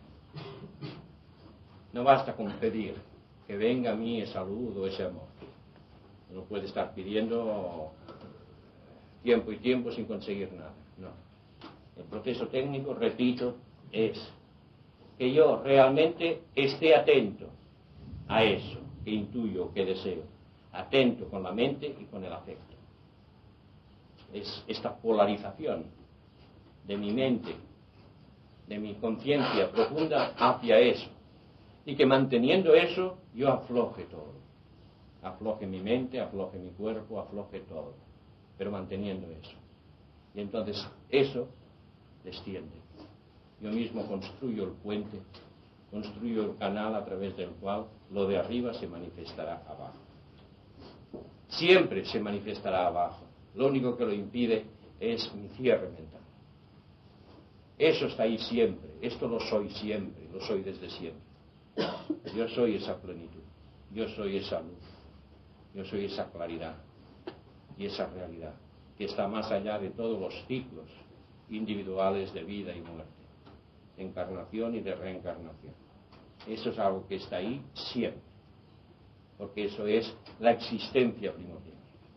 S2: No basta con pedir que venga a mí esa luz o ese amor. Uno puede estar pidiendo tiempo y tiempo sin conseguir nada. No. El proceso técnico, repito, es que yo realmente esté atento a eso que intuyo, que deseo. Atento con la mente y con el afecto. Es esta polarización de mi mente, de mi conciencia profunda hacia eso. Y que manteniendo eso, yo afloje todo. Afloje mi mente, afloje mi cuerpo, afloje todo. Pero manteniendo eso. Y entonces eso desciende. Yo mismo construyo el puente, construyo el canal a través del cual lo de arriba se manifestará abajo. Siempre se manifestará abajo. Lo único que lo impide es mi cierre mental. Eso está ahí siempre. Esto lo soy siempre, lo soy desde siempre. Yo soy esa plenitud. Yo soy esa luz. Yo soy esa claridad y esa realidad que está más allá de todos los ciclos individuales de vida y muerte, de encarnación y de reencarnación. Eso es algo que está ahí siempre, porque eso es la existencia primordial.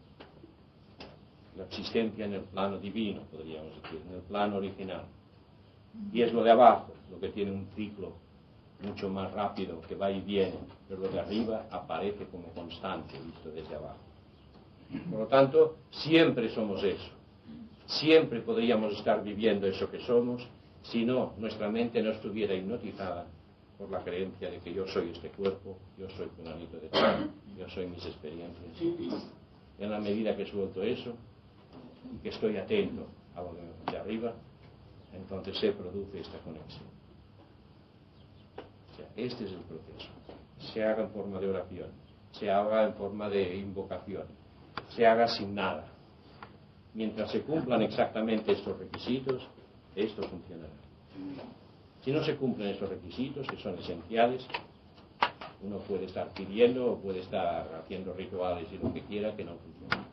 S2: La existencia en el plano divino, podríamos decir, en el plano original. Y es lo de abajo, lo que tiene un ciclo mucho más rápido, que va y viene, pero lo de arriba aparece como constante, visto desde abajo. Por lo tanto, siempre somos eso. Siempre podríamos estar viviendo eso que somos, si no, nuestra mente no estuviera hipnotizada por la creencia de que yo soy este cuerpo, yo soy fulanito de tal, yo soy mis experiencias. En la medida que suelto eso, y que estoy atento a lo de arriba, entonces se produce esta conexión. O sea, este es el proceso. Se haga en forma de oración, se haga en forma de invocación, se haga sin nada. Mientras se cumplan exactamente estos requisitos, esto funcionará. Si no se cumplen estos requisitos, que son esenciales, uno puede estar pidiendo o puede estar haciendo rituales y lo que quiera que no funcione.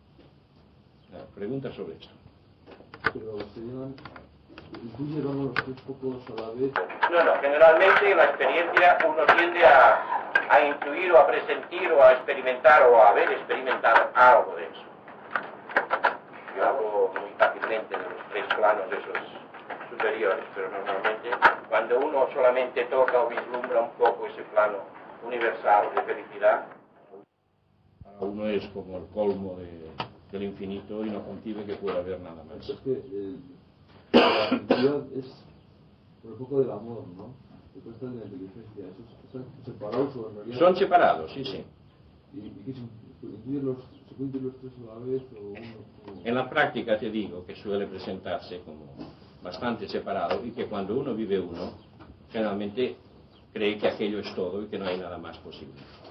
S2: Preguntas sobre esto.
S3: Pero serían, incluye los tres focos a la vez.
S2: No, generalmente en la experiencia uno tiende a intuir o a presentir o a experimentar o a haber experimentado algo de eso. Yo hago muy fácilmente en los tres planos esos superiores, pero normalmente cuando uno solamente toca o vislumbra un poco ese plano universal de felicidad, para uno es como el colmo del infinito y no concibe que pueda haber nada más.
S3: Es que la felicidad es por el foco del amor, ¿no? Después está en la inteligencia. ¿Están separados o en realidad?
S2: Son separados, sí, sí.
S3: ¿Y qué se incluyen los tres a la vez o uno?
S2: En la práctica te digo que suele presentarse como bastante separado y que cuando uno vive uno, generalmente cree que aquello es todo y que no hay nada más posible.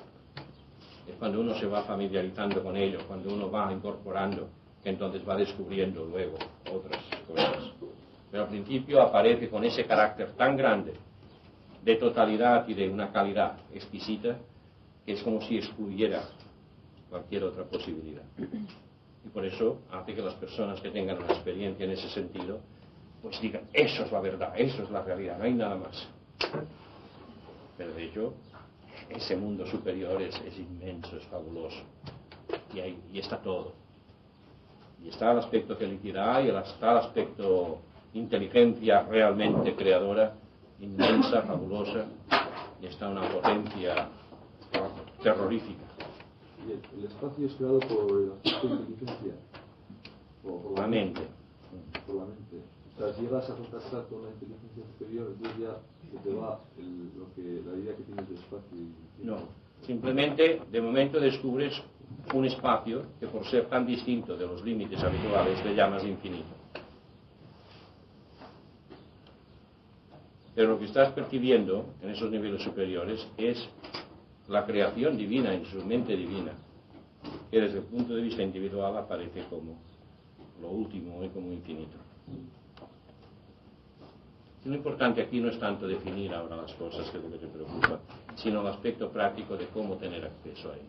S2: Es cuando uno se va familiarizando con ello, cuando uno va incorporando, que entonces va descubriendo luego otras cosas. Pero al principio aparece con ese carácter tan grande de totalidad y de una calidad exquisita que es como si excluyera cualquier otra posibilidad. Y por eso hace que las personas que tengan una experiencia en ese sentido, pues digan, eso es la verdad, eso es la realidad, no hay nada más. Pero de hecho, ese mundo superior es inmenso, es fabuloso. Y ahí está todo. Y está el aspecto felicidad y está el aspecto inteligencia realmente creadora, inmensa, fabulosa, y está una potencia terrorífica.
S7: ¿Y el espacio es creado por el aspecto de inteligencia? ¿Por
S2: la mente?
S7: Por la mente. O sea, si llegas a contactar con la inteligencia superior, entonces ya se te va la idea que tienes del espacio.
S2: No, simplemente de momento descubres un espacio que por ser tan distinto de los límites habituales le llamas infinito. Pero lo que estás percibiendo en esos niveles superiores es la creación divina en su mente divina, que desde el punto de vista individual aparece como lo último y como infinito. Y lo importante aquí no es tanto definir ahora las cosas, que es lo que te preocupa, sino el aspecto práctico de cómo tener acceso a ello.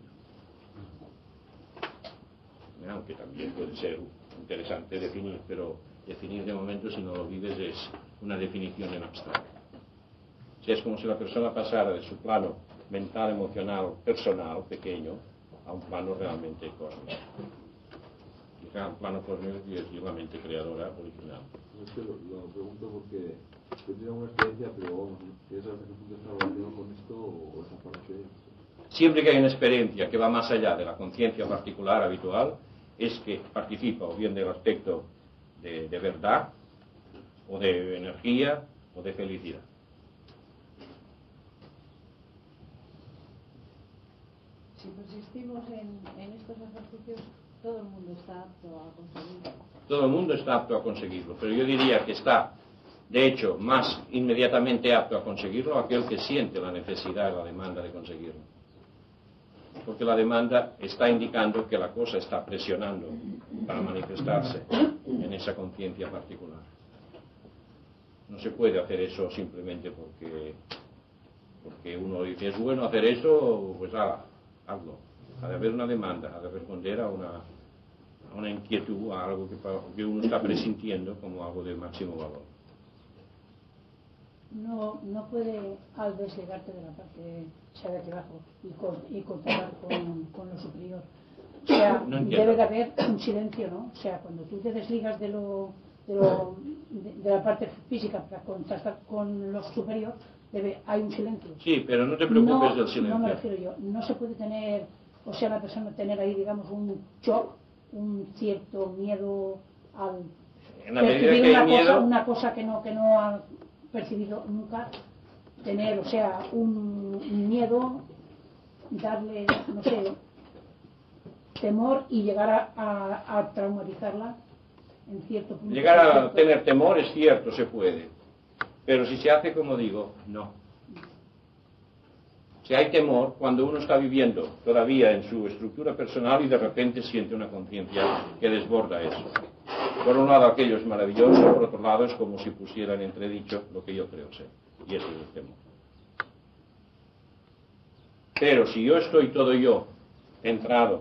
S2: Aunque también puede ser interesante definir, pero definir de momento, si no lo vives, es una definición en abstracto. O sea, es como si la persona pasara de su plano mental, emocional, personal, pequeño, a un plano realmente cósmico. Y el plano cósmico quiere decir la mente creadora original.
S7: Es que lo pregunto porque yo tengo una experiencia, pero vamos, ¿es hasta qué punto está relacionado con esto o esa parte?
S2: Siempre que hay una experiencia que va más allá de la conciencia particular habitual, es que participa o bien del aspecto de verdad, o de energía, o de felicidad.
S12: Si persistimos en estos ejercicios, todo el mundo está apto a conseguirlo.
S2: Todo el mundo está apto a conseguirlo, pero yo diría que está, de hecho, más inmediatamente apto a conseguirlo aquel que siente la necesidad y la demanda de conseguirlo. Porque la demanda está indicando que la cosa está presionando para manifestarse en esa conciencia particular. No se puede hacer eso simplemente porque uno dice, es bueno hacer eso, pues hazlo. Ha de haber una demanda, ha de responder a una inquietud, a algo que uno está presintiendo como algo de máximo valor.
S13: No puede, al desligarte de la parte de aquí abajo y contactar con lo superior. O sea,
S2: no
S13: debe de haber un silencio, ¿no? O sea, cuando tú te desligas de la parte física para contactar con lo superior, hay un silencio.
S2: Sí, pero no te preocupes del silencio.
S13: No me refiero yo. No se puede tener, o sea, la persona tener ahí, digamos, un shock, un cierto miedo al percibir una cosa que no ha percibido nunca, tener, o sea, un miedo, darle, no sé, temor y llegar a traumatizarla en cierto punto.
S2: Llegar a tener temor es cierto, se puede, pero si se hace como digo, no. Si hay temor, cuando uno está viviendo todavía en su estructura personal y de repente siente una conciencia que desborda eso. Por un lado aquello es maravilloso, por otro lado es como si pusieran entredicho lo que yo creo ser, y eso es el temor. Pero si yo estoy todo yo centrado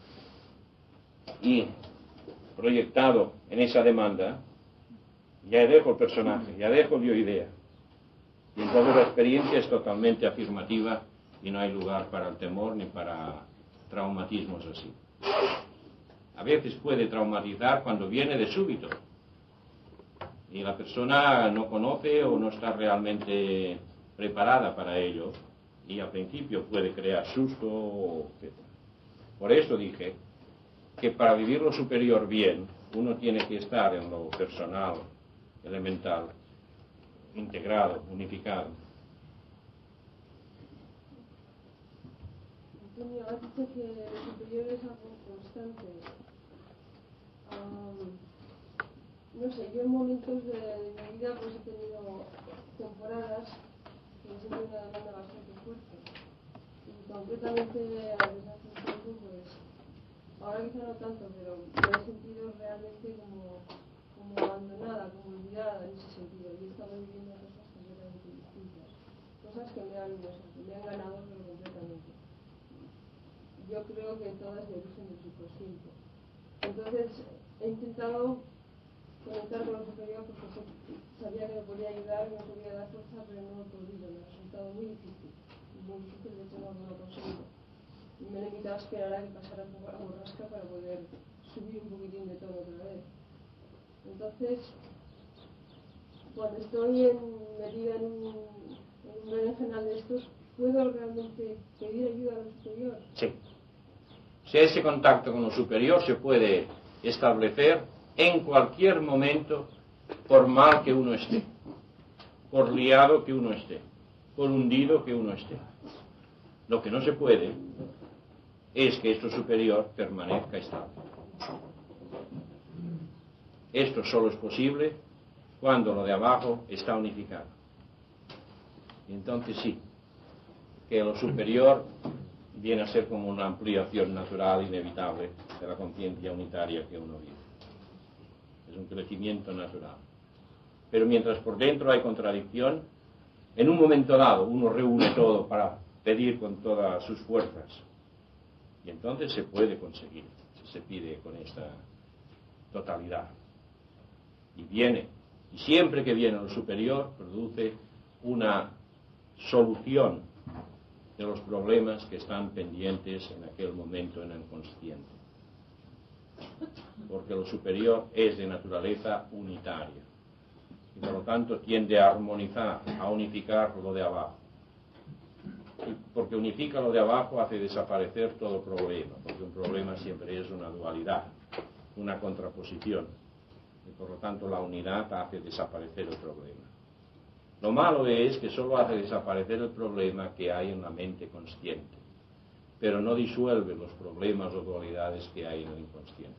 S2: y proyectado en esa demanda, ya dejo el personaje, ya dejo yo idea. Y entonces la experiencia es totalmente afirmativa y no hay lugar para el temor ni para traumatismos así. A veces puede traumatizar cuando viene de súbito y la persona no conoce o no está realmente preparada para ello y al principio puede crear susto, etc. Por eso dije que para vivir lo superior bien uno tiene que estar en lo personal, elemental, integrado, unificado.
S6: Antonio, has dicho que el superior es algo constante. No sé, yo en momentos de mi vida pues he tenido temporadas que he sentido una demanda bastante fuerte. Y concretamente desde hace un tiempo, pues ahora quizá no tanto, pero me he sentido realmente como abandonada, como olvidada en ese sentido. Y he estado viviendo cosas completamente distintas. Cosas que me han ganado, pero completamente. Yo creo que todas de origen del subconsciente. Entonces he intentado conectar con lo superior porque sabía que me podía ayudar, me podía dar fuerza, pero no he podido. Me ha resultado muy difícil, de hecho no lo he conseguido. Y me he limitado a esperar a que pasara un poco la borrasca para poder subir un poquitín de tono otra vez. Entonces, cuando estoy metida en un berenjenal de estos, ¿puedo realmente pedir ayuda a lo superior?
S2: Sí. Si ese contacto con lo superior se puede establecer en cualquier momento, por mal que uno esté, por liado que uno esté, por hundido que uno esté. Lo que no se puede es que esto superior permanezca estable. Esto solo es posible cuando lo de abajo está unificado. Y entonces sí, que lo superior viene a ser como una ampliación natural, inevitable, de la conciencia unitaria que uno vive. Es un crecimiento natural. Pero mientras por dentro hay contradicción, en un momento dado uno reúne todo para pedir con todas sus fuerzas. Y entonces se puede conseguir, si se pide con esta totalidad. Y viene, y siempre que viene lo superior, produce una solución de los problemas que están pendientes en aquel momento en el consciente. Porque lo superior es de naturaleza unitaria. Y por lo tanto tiende a armonizar, a unificar lo de abajo. Y porque unifica lo de abajo hace desaparecer todo problema, porque un problema siempre es una dualidad, una contraposición. Y por lo tanto la unidad hace desaparecer el problema. Lo malo es que solo hace desaparecer el problema que hay en la mente consciente, pero no disuelve los problemas o dualidades que hay en el inconsciente.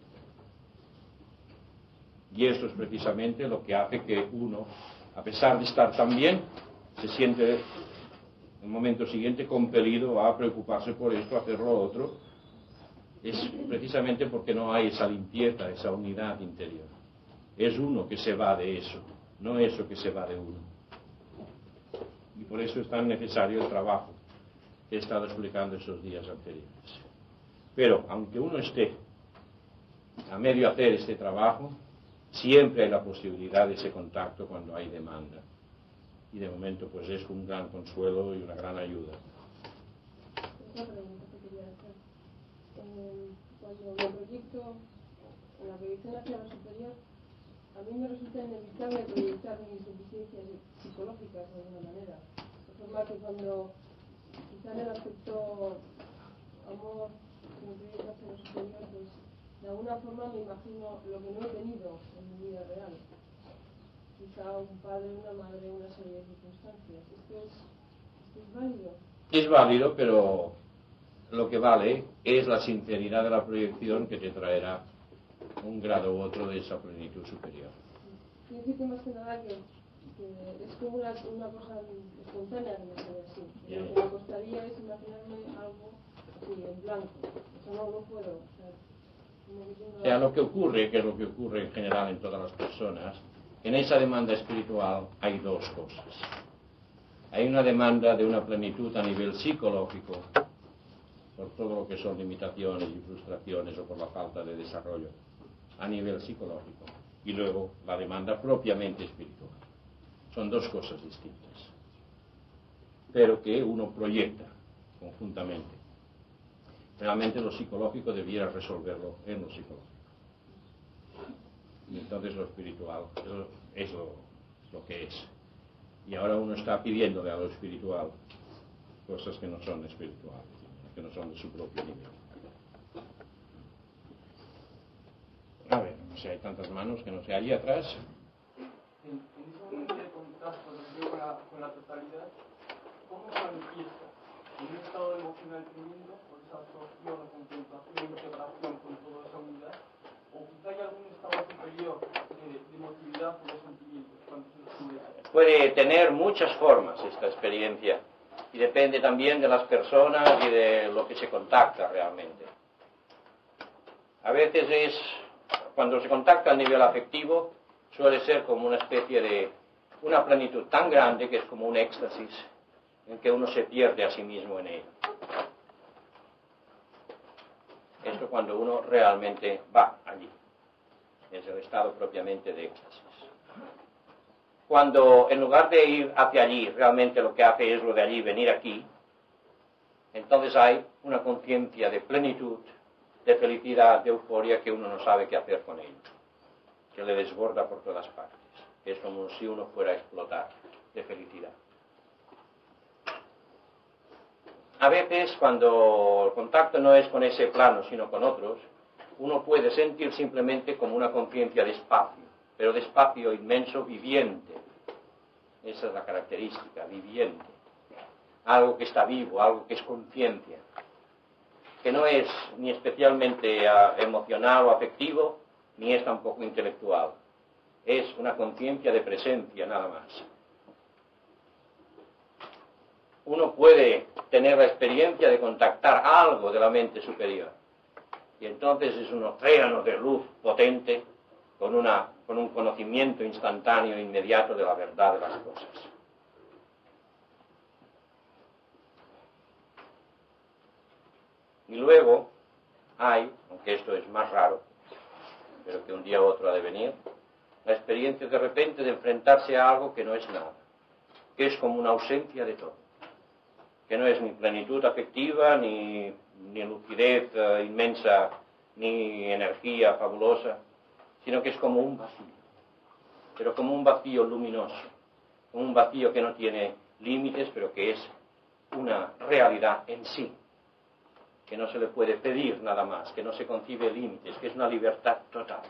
S2: Y esto es precisamente lo que hace que uno, a pesar de estar tan bien, se siente en el momento siguiente compelido a preocuparse por esto, a hacer lo otro. Es precisamente porque no hay esa limpieza, esa unidad interior. Es uno que se va de eso, no eso que se va de uno. Y por eso es tan necesario el trabajo que he estado explicando esos días anteriores. Pero, aunque uno esté a medio hacer este trabajo, siempre hay la posibilidad de ese contacto cuando hay demanda. Y de momento, pues es un gran consuelo y una gran ayuda.
S6: Otra pregunta que quería hacer. Cuando me proyecto en la proyección hacia lo superior, a mí me resulta inevitable proyectar mis deficiencias psicológicas de alguna manera. De forma que cuando quizá en el aspecto amor que me proyecto hacia lo superior, pues de alguna forma me imagino lo que no he tenido en mi vida real. Quizá un padre, una madre, una serie de circunstancias. ¿Esto es válido?
S2: Es válido, pero lo que vale es la sinceridad de la proyección que te traerá un grado u otro de esa plenitud superior.
S6: Quiero decir que más que nada que es como una cosa espontánea que me sale así. Lo que me costaría es imaginarme algo así, en blanco. Eso no puedo.
S2: O sea, lo que ocurre, que es lo que ocurre en general en todas las personas, en esa demanda espiritual hay dos cosas. Hay una demanda de una plenitud a nivel psicológico, por todo lo que son limitaciones y frustraciones o por la falta de desarrollo a nivel psicológico, y luego la demanda propiamente espiritual. Son dos cosas distintas, pero que uno proyecta conjuntamente. Realmente lo psicológico debiera resolverlo en lo psicológico. Y entonces lo espiritual es lo que es. Y ahora uno está pidiéndole a lo espiritual cosas que no son espirituales, que no son de su propio nivel. A ver, no sé, hay tantas manos que no sé, allí atrás.
S14: En ese momento de contacto con la totalidad, ¿cómo se manifiesta? En un estado emocional tremendo, por esa absorción o contemplación, integración con toda esa unidad, o quizá hay algún estado superior de emotividad o de sentimientos cuando se descubre.
S2: Puede tener muchas formas esta experiencia y depende también de las personas y de lo que se contacta realmente. A veces cuando se contacta a nivel afectivo, suele ser como una especie de una plenitud tan grande que es como un éxtasis en que uno se pierde a sí mismo en ello. Es momento cuando uno realmente va allí. Es el estado propiamente de éxtasis. Cuando en lugar de ir hacia allí, realmente lo que hace es lo de allí, venir aquí, entonces hay una conciencia de plenitud, de felicidad, de euforia, que uno no sabe qué hacer con ello, que le desborda por todas partes. Es como si uno fuera a explotar de felicidad. A veces, cuando el contacto no es con ese plano, sino con otros, uno puede sentir simplemente como una conciencia de espacio, pero de espacio inmenso, viviente. Esa es la característica, viviente. Algo que está vivo, algo que es conciencia, que no es ni especialmente emocional o afectivo, ni es tampoco intelectual. Es una conciencia de presencia, nada más. Uno puede tener la experiencia de contactar algo de la mente superior, y entonces es un océano de luz potente, con un conocimiento instantáneo, inmediato de la verdad de las cosas. Y luego hay, aunque esto es más raro, pero que un día u otro ha de venir, la experiencia de repente de enfrentarse a algo que no es nada, que es como una ausencia de todo, que no es ni plenitud afectiva, ni lucidez inmensa, ni energía fabulosa, sino que es como un vacío, pero como un vacío luminoso, como un vacío que no tiene límites, pero que es una realidad en sí, que no se le puede pedir nada más, que no se concibe límites, que es una libertad total.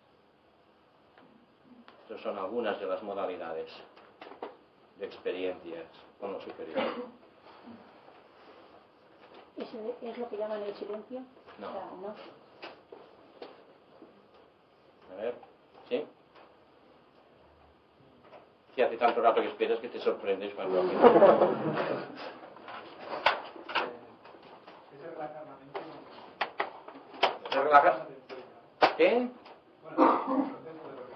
S2: Estas son algunas de las modalidades de experiencias con lo superior.
S13: ¿Eso es lo que llaman el silencio?
S2: No.
S13: O sea, ¿no?
S2: A ver, ¿sí? Si hace tanto rato que esperas que te sorprendes cuando...
S11: ¿Ese relajar la mente?
S2: ¿Se relaja? ¿Qué?
S11: Bueno, el proceso de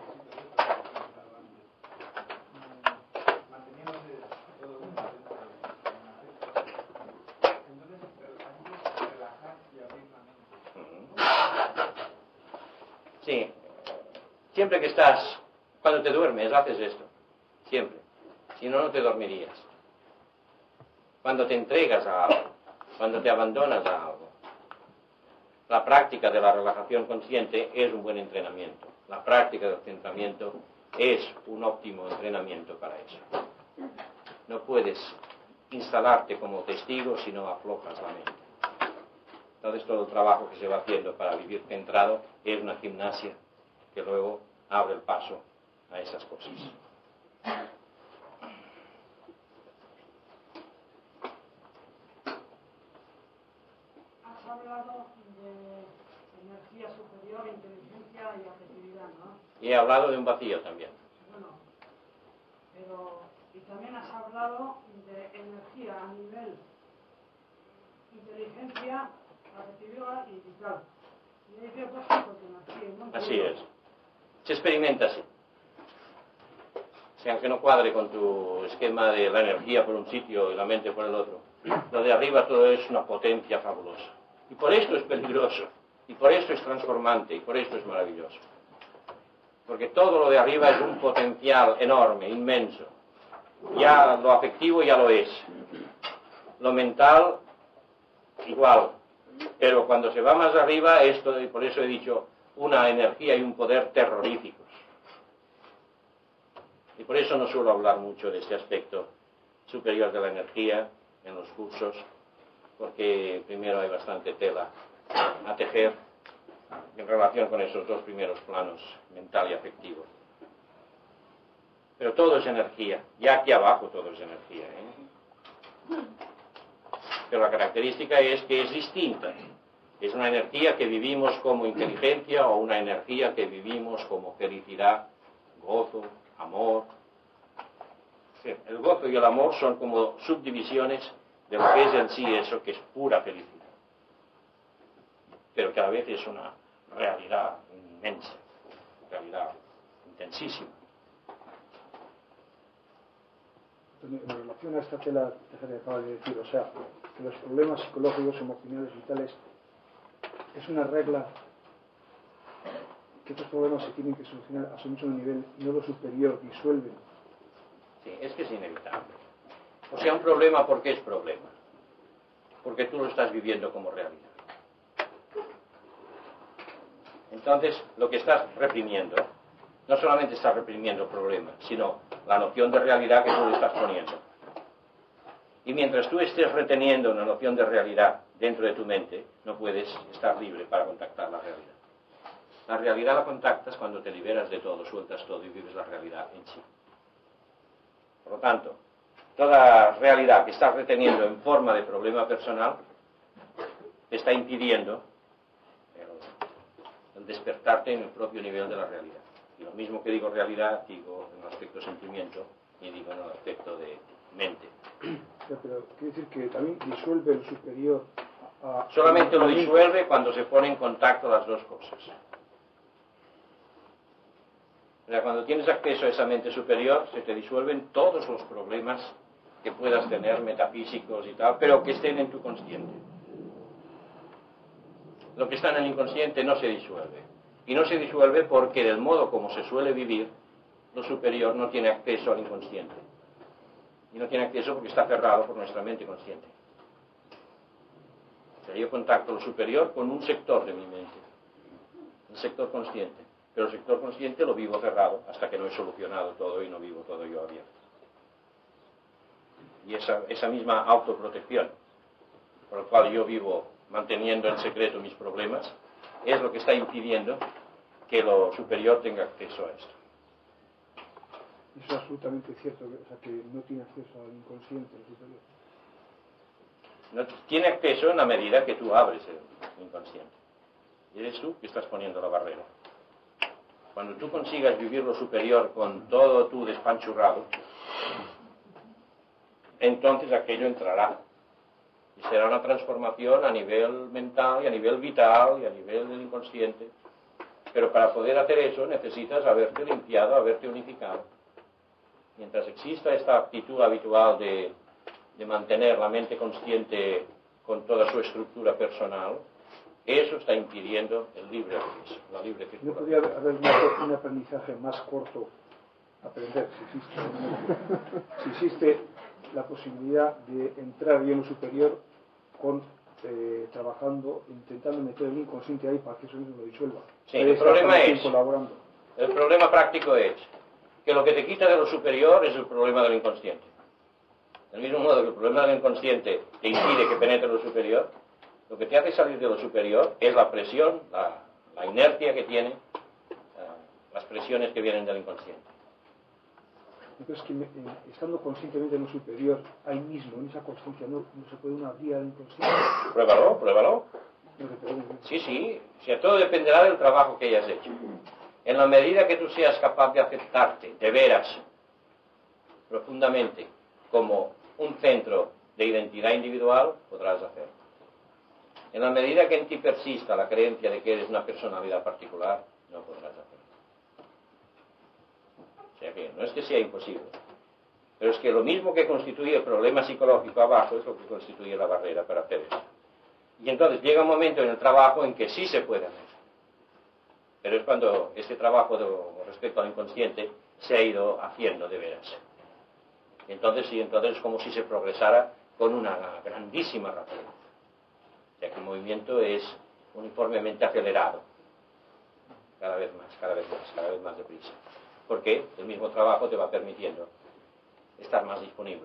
S11: manteniéndose todo el mundo dentro de una red. Entonces, relajar y abrir la mente.
S2: Sí. Siempre que estás, cuando te duermes, haces esto. Siempre. Si no, no te dormirías. Cuando te entregas a algo, cuando te abandonas a algo. La práctica de la relajación consciente es un buen entrenamiento. La práctica del centramiento es un óptimo entrenamiento para eso. No puedes instalarte como testigo si no aflojas la mente. Entonces todo el trabajo que se va haciendo para vivir centrado es una gimnasia que luego abre el paso a esas cosas.
S8: Has hablado de energía superior, inteligencia y afectividad, ¿no?
S2: Y he hablado de un vacío también.
S8: Bueno, pero... Y también has hablado de energía a nivel inteligencia, afectividad y vital. Y hay ciertos tipos de energía, ¿no?
S2: Así es. Se experimenta así. O sea, aunque no cuadre con tu esquema de la energía por un sitio y la mente por el otro, lo de arriba todo es una potencia fabulosa. Y por esto es peligroso, y por esto es transformante, y por esto es maravilloso. Porque todo lo de arriba es un potencial enorme, inmenso. Ya lo afectivo ya lo es. Lo mental, igual. Pero cuando se va más arriba, esto, y por eso he dicho, una energía y un poder terroríficos. Y por eso no suelo hablar mucho de este aspecto superior de la energía en los cursos, porque primero hay bastante tela a tejer en relación con esos dos primeros planos, mental y afectivo. Pero todo es energía, ya aquí abajo todo es energía, Pero la característica es que es distinta. Es una energía que vivimos como inteligencia o una energía que vivimos como felicidad, gozo, amor. Sí, el gozo y el amor son como subdivisiones de lo que es en sí eso, que es pura felicidad. Pero que a la vez es una realidad inmensa, realidad intensísima.
S10: En relación a esta tela que acabas de decir, o sea, que los problemas psicológicos, emocionales, vitales, es una regla que estos problemas se tienen que solucionar a su mismo nivel y no lo superior disuelven.
S2: Sí, es que es inevitable. O sea, un problema, ¿por qué es problema? Porque tú lo estás viviendo como realidad. Entonces, lo que estás reprimiendo, no solamente estás reprimiendo el problema, sino la noción de realidad que tú le estás poniendo. Y mientras tú estés reteniendo una noción de realidad dentro de tu mente, no puedes estar libre para contactar la realidad. La realidad la contactas cuando te liberas de todo, sueltas todo y vives la realidad en sí. Por lo tanto, toda realidad que estás reteniendo en forma de problema personal te está impidiendo el despertarte en el propio nivel de la realidad. Y lo mismo que digo realidad, digo en el aspecto sentimiento y digo en el aspecto de mente.
S10: Pero quiere decir que también disuelve el superior
S2: solamente lo disuelve cuando se pone en contacto las dos cosas. O sea, cuando tienes acceso a esa mente superior, se te disuelven todos los problemas que puedas tener, metafísicos y tal, pero que estén en tu consciente. Lo que está en el inconsciente no se disuelve. Y no se disuelve porque del modo como se suele vivir, lo superior no tiene acceso al inconsciente. Y no tiene acceso porque está cerrado por nuestra mente consciente. O sea, yo contacto lo superior con un sector de mi mente, el sector consciente. Pero el sector consciente lo vivo cerrado hasta que no he solucionado todo y no vivo todo yo abierto. Y esa misma autoprotección, por la cual yo vivo manteniendo en secreto mis problemas, es lo que está impidiendo que lo superior tenga acceso a esto.
S10: Eso es absolutamente cierto, o sea, que no tiene acceso al inconsciente, el superior.
S2: No tiene acceso en la medida que tú abres el inconsciente. Y eres tú que estás poniendo la barrera. Cuando tú consigas vivir lo superior con todo tu despanchurrado, entonces aquello entrará. Y será una transformación a nivel mental y a nivel vital y a nivel del inconsciente. Pero para poder hacer eso necesitas haberte limpiado, haberte unificado. Mientras exista esta actitud habitual de mantener la mente consciente con toda su estructura personal, eso está impidiendo el libre acceso, la libre
S10: ¿No
S2: circulación.
S10: podría haber un aprendizaje más corto, aprender, si existe la posibilidad de entrar bien en lo superior con trabajando, intentando meter el inconsciente ahí para que eso mismo lo disuelva?
S2: Sí, el problema es,
S10: colaborando.
S2: el problema práctico es que lo que te quita de lo superior es el problema del inconsciente. Del mismo modo que el problema del inconsciente te impide que penetre lo superior, lo que te hace salir de lo superior es la presión, la inercia que tiene, las presiones que vienen del inconsciente.
S10: Entonces, que estando conscientemente en lo superior, ahí mismo, en esa conciencia, no se puede una vía del inconsciente.
S2: Pruébalo. Sí, o sea, todo dependerá del trabajo que hayas hecho. En la medida que tú seas capaz de aceptarte, de veras, profundamente, como un centro de identidad individual, podrás hacerlo. En la medida que en ti persista la creencia de que eres una personalidad particular, no podrás hacerlo. O sea que no es que sea imposible, pero es que lo mismo que constituye el problema psicológico abajo es lo que constituye la barrera para hacer eso. Y entonces llega un momento en el trabajo en que sí se puede hacer. Pero es cuando este trabajo respecto al inconsciente se ha ido haciendo de veras. Entonces es como si se progresara con una grandísima rapidez. O sea que el movimiento es uniformemente acelerado. Cada vez más deprisa. Porque el mismo trabajo te va permitiendo estar más disponible.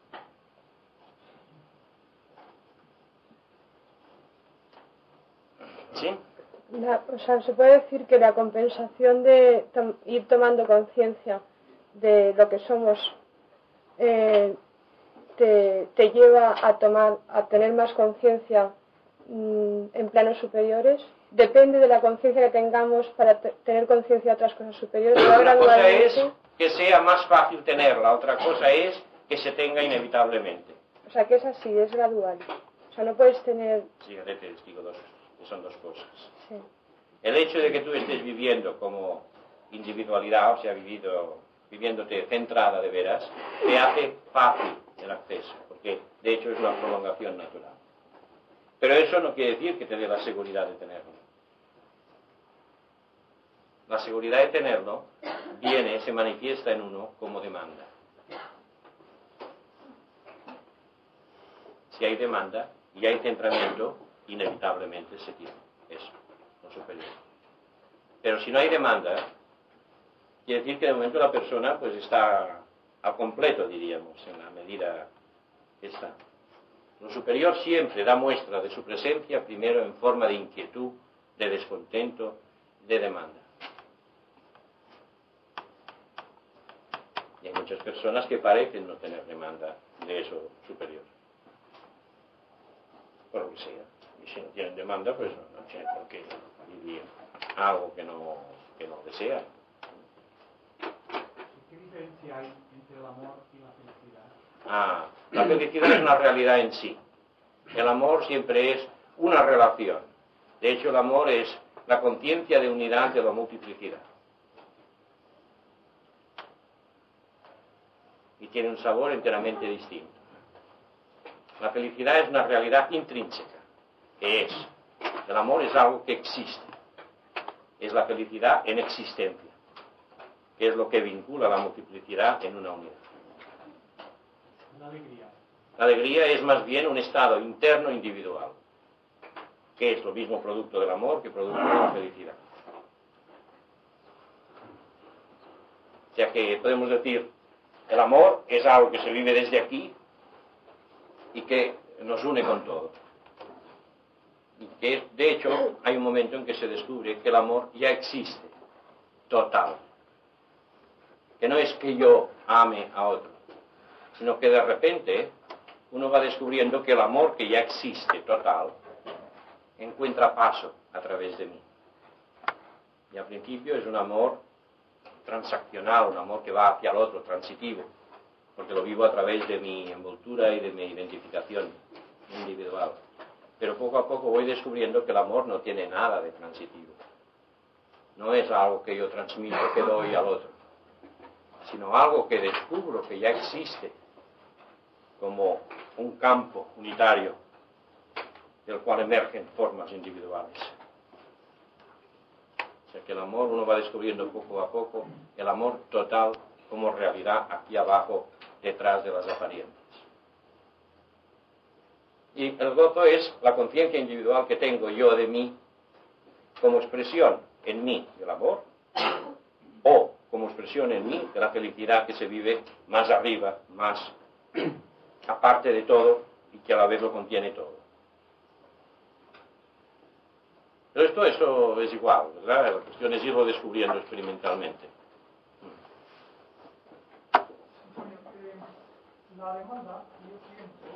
S2: ¿Sí?
S6: O sea, se puede decir que la compensación de ir tomando conciencia de lo que somos te lleva a tener más conciencia en planos superiores. Depende de la conciencia que tengamos para tener conciencia de otras cosas superiores.
S2: Una cosa es que sea más fácil tenerla, otra cosa es que se tenga inevitablemente.
S6: O sea, que es así, es gradual. O sea, no puedes tener...
S2: Sí, te digo son dos cosas.
S6: Sí.
S2: El hecho de que tú estés viviendo como individualidad, o sea, viviéndote centrada de veras, te hace fácil el acceso, porque de hecho es una prolongación natural. Pero eso no quiere decir que te dé la seguridad de tenerlo. La seguridad de tenerlo se manifiesta en uno como demanda. Si hay demanda y hay centramiento, inevitablemente se tiene eso, lo superior. Pero si no hay demanda, quiere decir que de momento la persona pues está al completo, diríamos, en la medida que está. Lo superior siempre da muestra de su presencia, primero en forma de inquietud, de descontento, de demanda. Y hay muchas personas que parecen no tener demanda de eso superior. Por lo que sea. Y si no tienen demanda, pues no tienen por qué vivir algo que no desean.
S8: ¿Qué diferencia hay entre el amor y la felicidad?
S2: La felicidad es una realidad en sí. El amor siempre es una relación. De hecho, el amor es la conciencia de unidad de la multiplicidad. Y tiene un sabor enteramente distinto. La felicidad es una realidad intrínseca, que es. El amor es algo que existe. Es la felicidad en existencia, que es lo que vincula la multiplicidad en una unidad.
S8: La alegría.
S2: La alegría es más bien un estado interno individual, que es lo mismo producto del amor que producto de la felicidad. O sea que podemos decir, el amor es algo que se vive desde aquí y que nos une con todo. Y que, de hecho, hay un momento en que se descubre que el amor ya existe, total. Que no es que yo ame a otro, sino que de repente uno va descubriendo que el amor que ya existe, total, encuentra paso a través de mí. Y al principio es un amor transaccional, un amor que va hacia el otro, transitivo, porque lo vivo a través de mi envoltura y de mi identificación individual. Pero poco a poco voy descubriendo que el amor no tiene nada de transitivo. No es algo que yo transmito, que doy al otro, sino algo que descubro que ya existe como un campo unitario del cual emergen formas individuales. O sea que el amor uno va descubriendo poco a poco, el amor total como realidad aquí abajo, detrás de las apariencias. Y el gozo es la conciencia individual que tengo yo de mí como expresión en mí del amor, o como expresión en mí de la felicidad que se vive más arriba, más aparte de todo y que a la vez lo contiene todo. Pero esto es igual, ¿verdad? La cuestión es irlo descubriendo experimentalmente.
S15: La demanda, yo siento,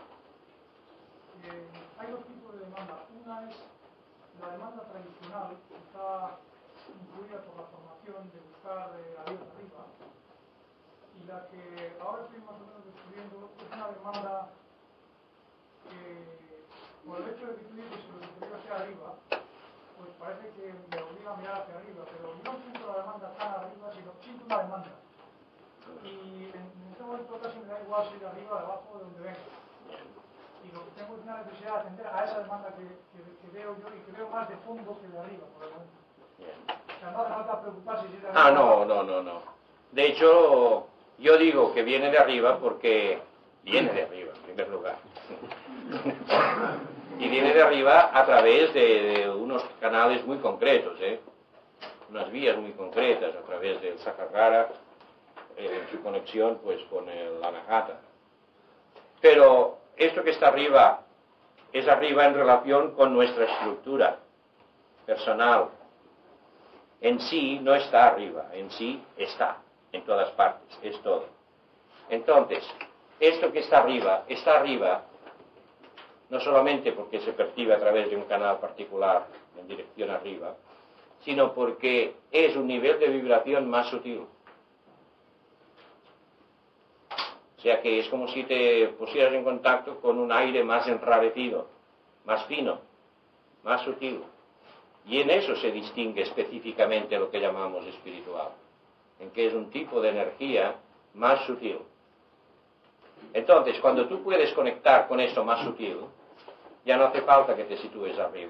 S15: hay dos tipos de demanda. Una es la demanda tradicional, que está influida por la formación de buscar la vida arriba, y la que ahora estoy más o menos descubriendo es una demanda que, por el hecho de que tú dices que lo superior sea arriba, pues parece que me obliga a mirar hacia arriba, pero no siento la demanda tan arriba, sino siento una demanda. Y en este momento casi me da igual si de arriba, de abajo, de donde venga. Y lo que tengo es una necesidad de atender a esa demanda que veo yo y que veo más de fondo que de arriba, por el momento. O sea, no hace falta preocuparse si es de arriba.
S2: No. De hecho, yo digo que viene de arriba porque viene de arriba, en primer lugar. Y viene de arriba a través de unos canales muy concretos, unas vías muy concretas, a través del Sahasrara, en su conexión pues con el Anahata. Pero esto que está arriba es arriba en relación con nuestra estructura personal. En sí no está arriba, en sí está en todas partes, es todo. Entonces, esto que está arriba no solamente porque se percibe a través de un canal particular en dirección arriba, sino porque es un nivel de vibración más sutil. O sea que es como si te pusieras en contacto con un aire más enrarecido, más fino, más sutil. Y en eso se distingue específicamente lo que llamamos espiritual, en que es un tipo de energía más sutil. Entonces, cuando tú puedes conectar con eso más sutil, ya no hace falta que te sitúes arriba.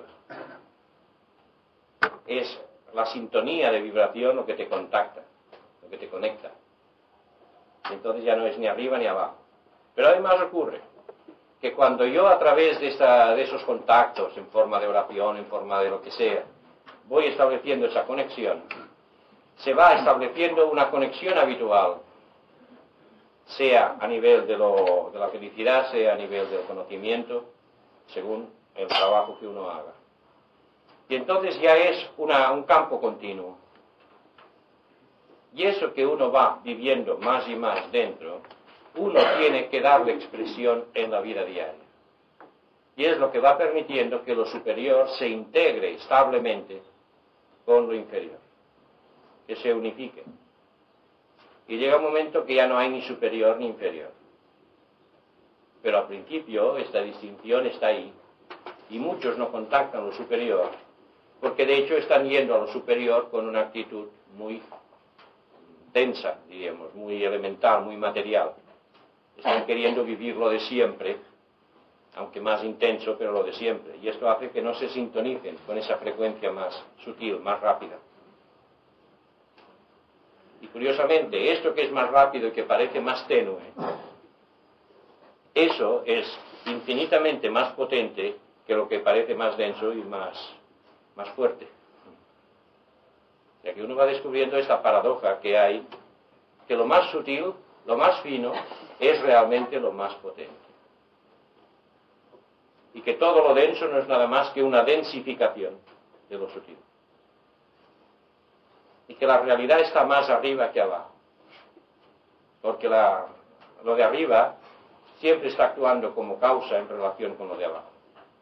S2: Es la sintonía de vibración lo que te contacta, lo que te conecta. Y entonces ya no es ni arriba ni abajo. Pero además ocurre que cuando yo a través de esos contactos, en forma de oración, en forma de lo que sea, voy estableciendo esa conexión, se va estableciendo una conexión habitual, sea a nivel de la felicidad, sea a nivel del conocimiento, según el trabajo que uno haga. Y entonces ya es un campo continuo. Y eso que uno va viviendo más y más dentro, uno tiene que darle expresión en la vida diaria. Y es lo que va permitiendo que lo superior se integre establemente con lo inferior, que se unifique. Y llega un momento que ya no hay ni superior ni inferior. Pero al principio esta distinción está ahí, y muchos no contactan lo superior, porque de hecho están yendo a lo superior con una actitud muy densa, diríamos, muy elemental, muy material. Están queriendo vivir lo de siempre, aunque más intenso, pero lo de siempre. Y esto hace que no se sintonicen con esa frecuencia más sutil, más rápida. Y curiosamente, esto que es más rápido y que parece más tenue, eso es infinitamente más potente que lo que parece más denso y más fuerte. O sea que uno va descubriendo esta paradoja que hay, que lo más sutil, lo más fino, es realmente lo más potente. Y que todo lo denso no es nada más que una densificación de lo sutil. Y que la realidad está más arriba que abajo. Porque lo de arriba siempre está actuando como causa en relación con lo de abajo.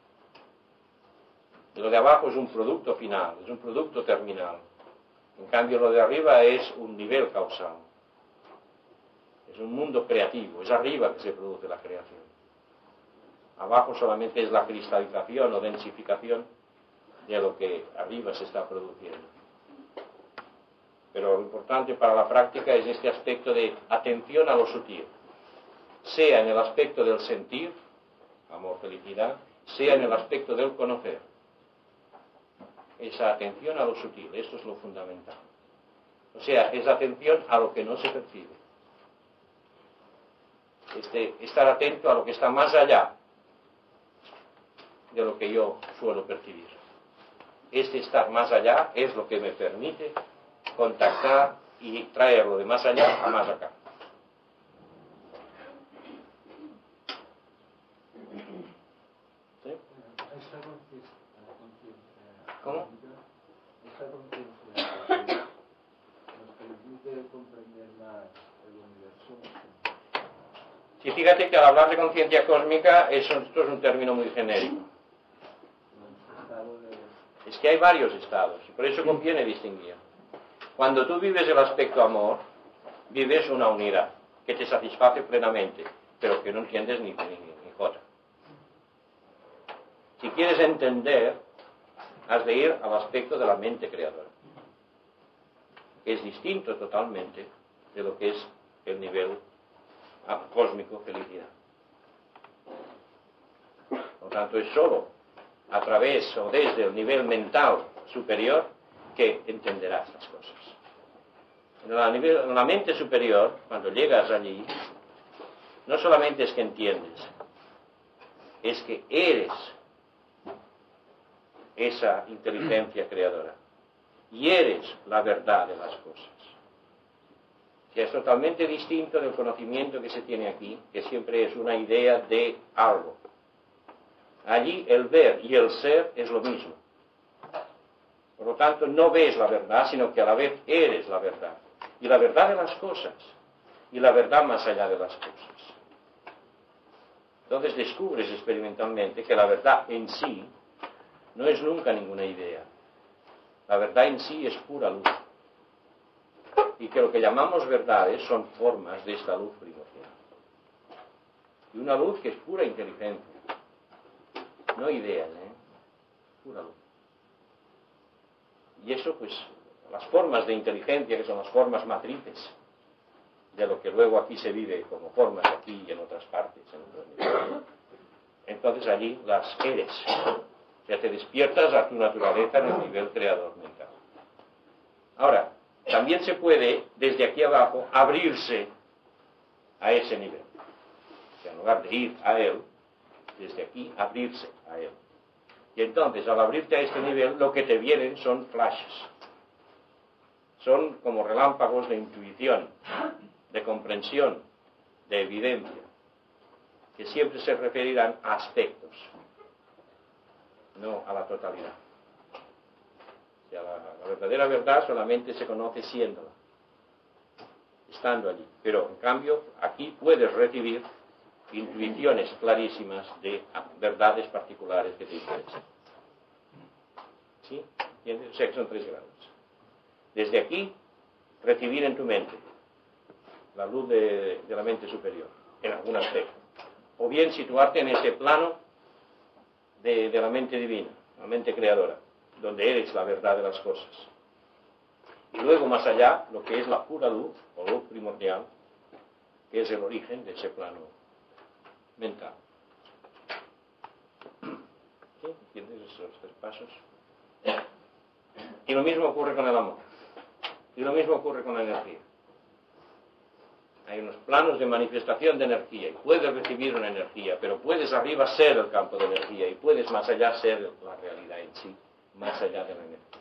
S2: Y lo de abajo es un producto final, es un producto terminal. En cambio, lo de arriba es un nivel causal. Es un mundo creativo, es arriba que se produce la creación. Abajo solamente es la cristalización o densificación de lo que arriba se está produciendo. Pero lo importante para la práctica es este aspecto de atención a lo sutil, sea en el aspecto del sentir, amor, felicidad, sea en el aspecto del conocer. Esa atención a lo sutil, esto es lo fundamental. O sea, es atención a lo que no se percibe. Estar atento a lo que está más allá de lo que yo suelo percibir. Este estar más allá es lo que me permite contactar y traerlo de más allá a más acá. ¿Sí? ¿Cómo?
S16: Esta conciencia nos permite comprender más el universo.
S2: Sí, fíjate que al hablar de conciencia cósmica, esto es un término muy genérico. Es que hay varios estados, y por eso conviene distinguir. Cuando tú vives el aspecto amor, vives una unidad que te satisface plenamente, pero que no entiendes ni jota. Si quieres entender, has de ir al aspecto de la mente creadora, que es distinto totalmente de lo que es el nivel cósmico felicidad. Por lo tanto, es solo a través o desde el nivel mental superior que entenderás las cosas. En la mente superior, cuando llegas allí, no solamente es que entiendes, es que eres esa inteligencia creadora y eres la verdad de las cosas. Que es totalmente distinto del conocimiento que se tiene aquí, que siempre es una idea de algo. Allí el ver y el ser es lo mismo. Por lo tanto, no ves la verdad, sino que a la vez eres la verdad. Y la verdad de las cosas, y la verdad más allá de las cosas. Entonces descubres experimentalmente que la verdad en sí no es nunca ninguna idea. La verdad en sí es pura luz. Y que lo que llamamos verdades son formas de esta luz primordial. Y una luz que es pura inteligencia. No ideas, pura luz. Y eso, pues, las formas de inteligencia, que son las formas matrices de lo que luego aquí se vive como formas aquí y en otras partes, en otros niveles, entonces allí las eres. O sea, te despiertas a tu naturaleza en el nivel creador mental. Ahora, también se puede, desde aquí abajo, abrirse a ese nivel. O sea, en lugar de ir a él, desde aquí, abrirse a él. Y entonces, al abrirte a este nivel, lo que te vienen son flashes. Son como relámpagos de intuición, de comprensión, de evidencia, que siempre se referirán a aspectos, no a la totalidad. O sea, la verdadera verdad solamente se conoce siéndola, estando allí. Pero, en cambio, aquí puedes recibir intuiciones clarísimas de verdades particulares que te interesan. ¿Sí? ¿Entiendes? O sea, que son 3 grados. Desde aquí, recibir en tu mente la luz de la mente superior, en algún aspecto. O bien situarte en ese plano de la mente divina, la mente creadora, donde eres la verdad de las cosas. Y luego, más allá, lo que es la pura luz, o luz primordial, que es el origen de ese plano mental. ¿Sí? ¿Entiendes esos 3 pasos? Y lo mismo ocurre con el amor. Y lo mismo ocurre con la energía. Hay unos planos de manifestación de energía, y puedes recibir una energía, pero puedes arriba ser el campo de energía, y puedes más allá ser la realidad en sí, más allá de la energía.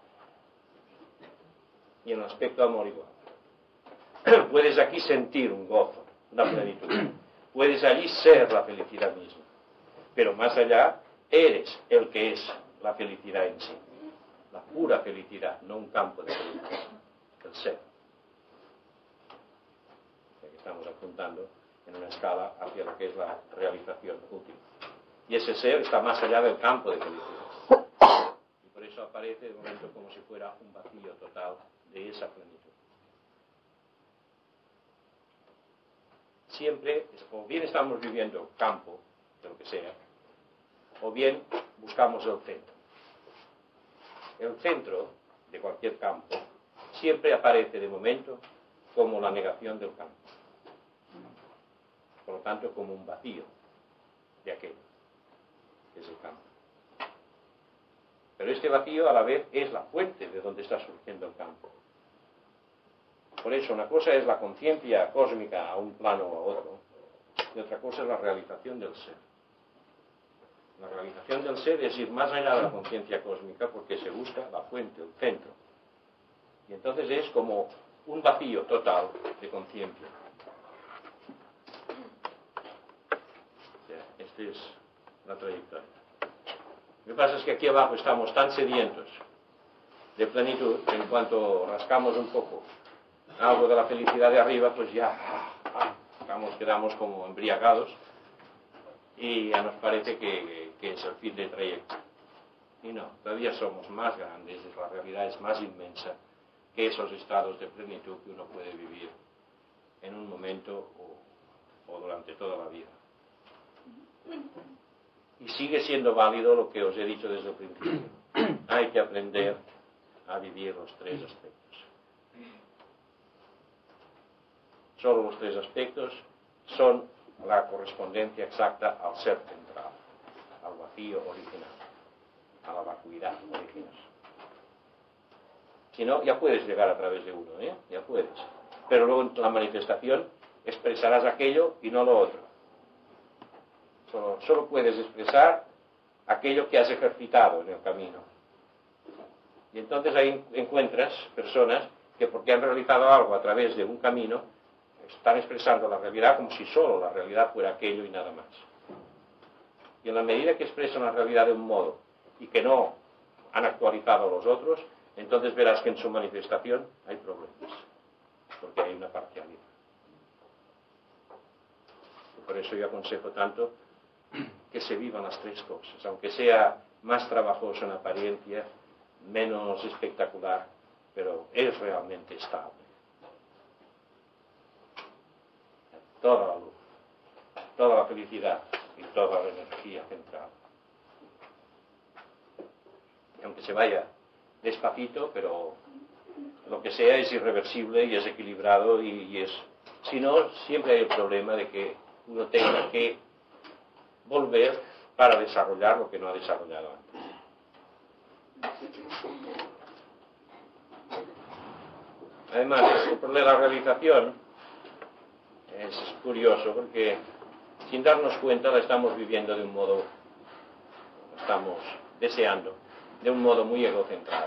S2: Y en el aspecto amor igual. Puedes aquí sentir un gozo, una plenitud. Puedes allí ser la felicidad misma. Pero más allá, eres el que es la felicidad en sí. La pura felicidad, no un campo de felicidad. El ser. O sea que estamos apuntando en una escala hacia lo que es la realización última. Y ese ser está más allá del campo de felicidad. Y por eso aparece de momento como si fuera un vacío total de esa plenitud. Siempre, o bien estamos viviendo campo, de lo que sea, o bien buscamos el centro. El centro de cualquier campo siempre aparece de momento como la negación del campo. Por lo tanto, como un vacío de aquello, que es el campo. Pero este vacío a la vez es la fuente de donde está surgiendo el campo. Por eso una cosa es la conciencia cósmica a un plano o a otro, y otra cosa es la realización del ser. La realización del ser es ir más allá de la conciencia cósmica porque se busca la fuente, el centro. Y entonces es como un vacío total de conciencia. O sea, esta es la trayectoria. Lo que pasa es que aquí abajo estamos tan sedientos de plenitud que en cuanto rascamos un poco algo de la felicidad de arriba, pues ya quedamos como embriagados y ya nos parece que es el fin del trayecto. Y no, todavía somos más grandes, la realidad es más inmensa que esos estados de plenitud que uno puede vivir en un momento o durante toda la vida. Y sigue siendo válido lo que os he dicho desde el principio. Hay que aprender a vivir los 3 aspectos. Solo los 3 aspectos son la correspondencia exacta al ser central, al vacío original, a la vacuidad original. Si no, ya puedes llegar a través de uno, ya puedes. Pero luego en la manifestación expresarás aquello y no lo otro. Solo puedes expresar aquello que has ejercitado en el camino. Y entonces ahí encuentras personas que porque han realizado algo a través de un camino, están expresando la realidad como si solo la realidad fuera aquello y nada más. Y en la medida que expresan la realidad de un modo y que no han actualizado los otros, entonces verás que en su manifestación hay problemas, porque hay una parcialidad. Y por eso yo aconsejo tanto que se vivan las 3 cosas, aunque sea más trabajoso en apariencia, menos espectacular, pero es realmente estable. Toda la luz, toda la felicidad y toda la energía central. Y aunque se vaya despacito, pero lo que sea es irreversible y es equilibrado y es... Si no, siempre hay el problema de que uno tenga que volver para desarrollar lo que no ha desarrollado antes. Además, el de la realización es curioso porque sin darnos cuenta la estamos viviendo de un modo, estamos deseando, de un modo muy egocentrado.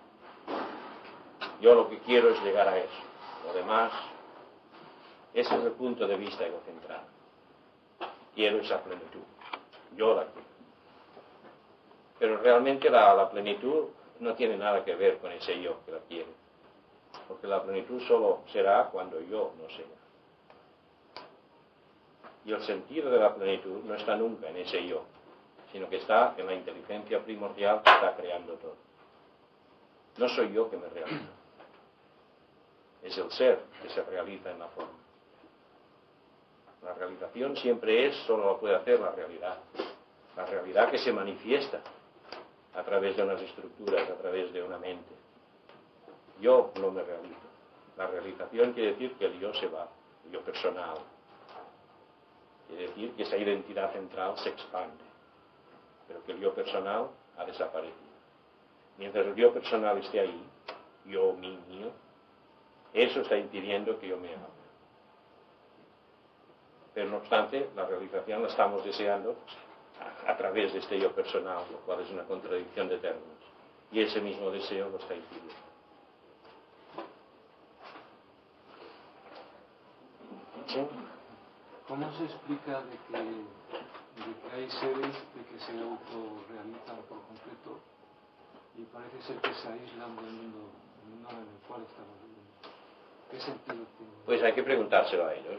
S2: Yo lo que quiero es llegar a eso. Lo demás, ese es el punto de vista egocentrado. Quiero esa plenitud. Yo la quiero. Pero realmente la plenitud no tiene nada que ver con ese yo que la quiere. Porque la plenitud solo será cuando yo no sea. Y el sentido de la plenitud no está nunca en ese yo, sino que está en la inteligencia primordial que está creando todo. No soy yo que me realizo. Es el ser que se realiza en la forma. La realización siempre es, solo lo puede hacer la realidad. La realidad que se manifiesta a través de unas estructuras, a través de una mente. Yo no me realizo. La realización quiere decir que el yo se va, el yo personal. Quiere decir que esa identidad central se expande, pero que el yo personal ha desaparecido. Mientras el yo personal esté ahí, yo, mío, eso está impidiendo que yo me hable. Pero no obstante, la realización la estamos deseando a través de este yo personal, lo cual es una contradicción de términos. Y ese mismo deseo lo está impidiendo.
S16: ¿Sí? ¿Cómo se explica de que hay seres que se autorrealizan por completo y parece ser que se aíslan del mundo en el cual estamos viviendo? ¿Qué sentido tiene?
S2: Pues hay que preguntárselo a ellos.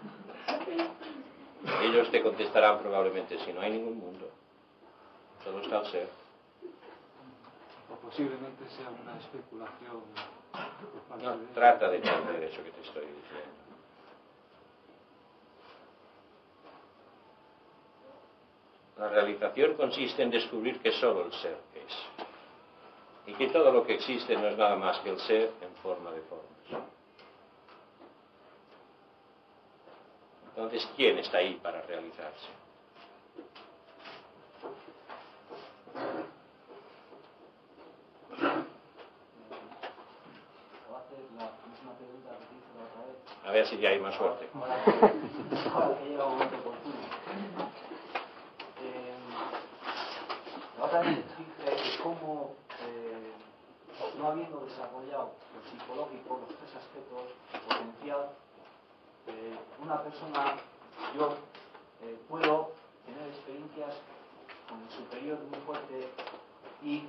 S2: Ellos te contestarán probablemente si no hay ningún mundo. Solo está el ser.
S16: O posiblemente sea una especulación por parte
S2: No,
S16: de...
S2: trata de entender eso que te estoy diciendo. La realización consiste en descubrir que solo el ser es. Y que todo lo que existe no es nada más que el ser en forma de formas. Entonces, ¿quién está ahí para realizarse? A ver si ya hay más suerte.
S17: Ahora que llega un momento oportuno. Ahora también explique cómo, no habiendo desarrollado lo psicológico, los tres aspectos, el potencial, una persona, yo, puedo tener experiencias con el superior muy fuerte y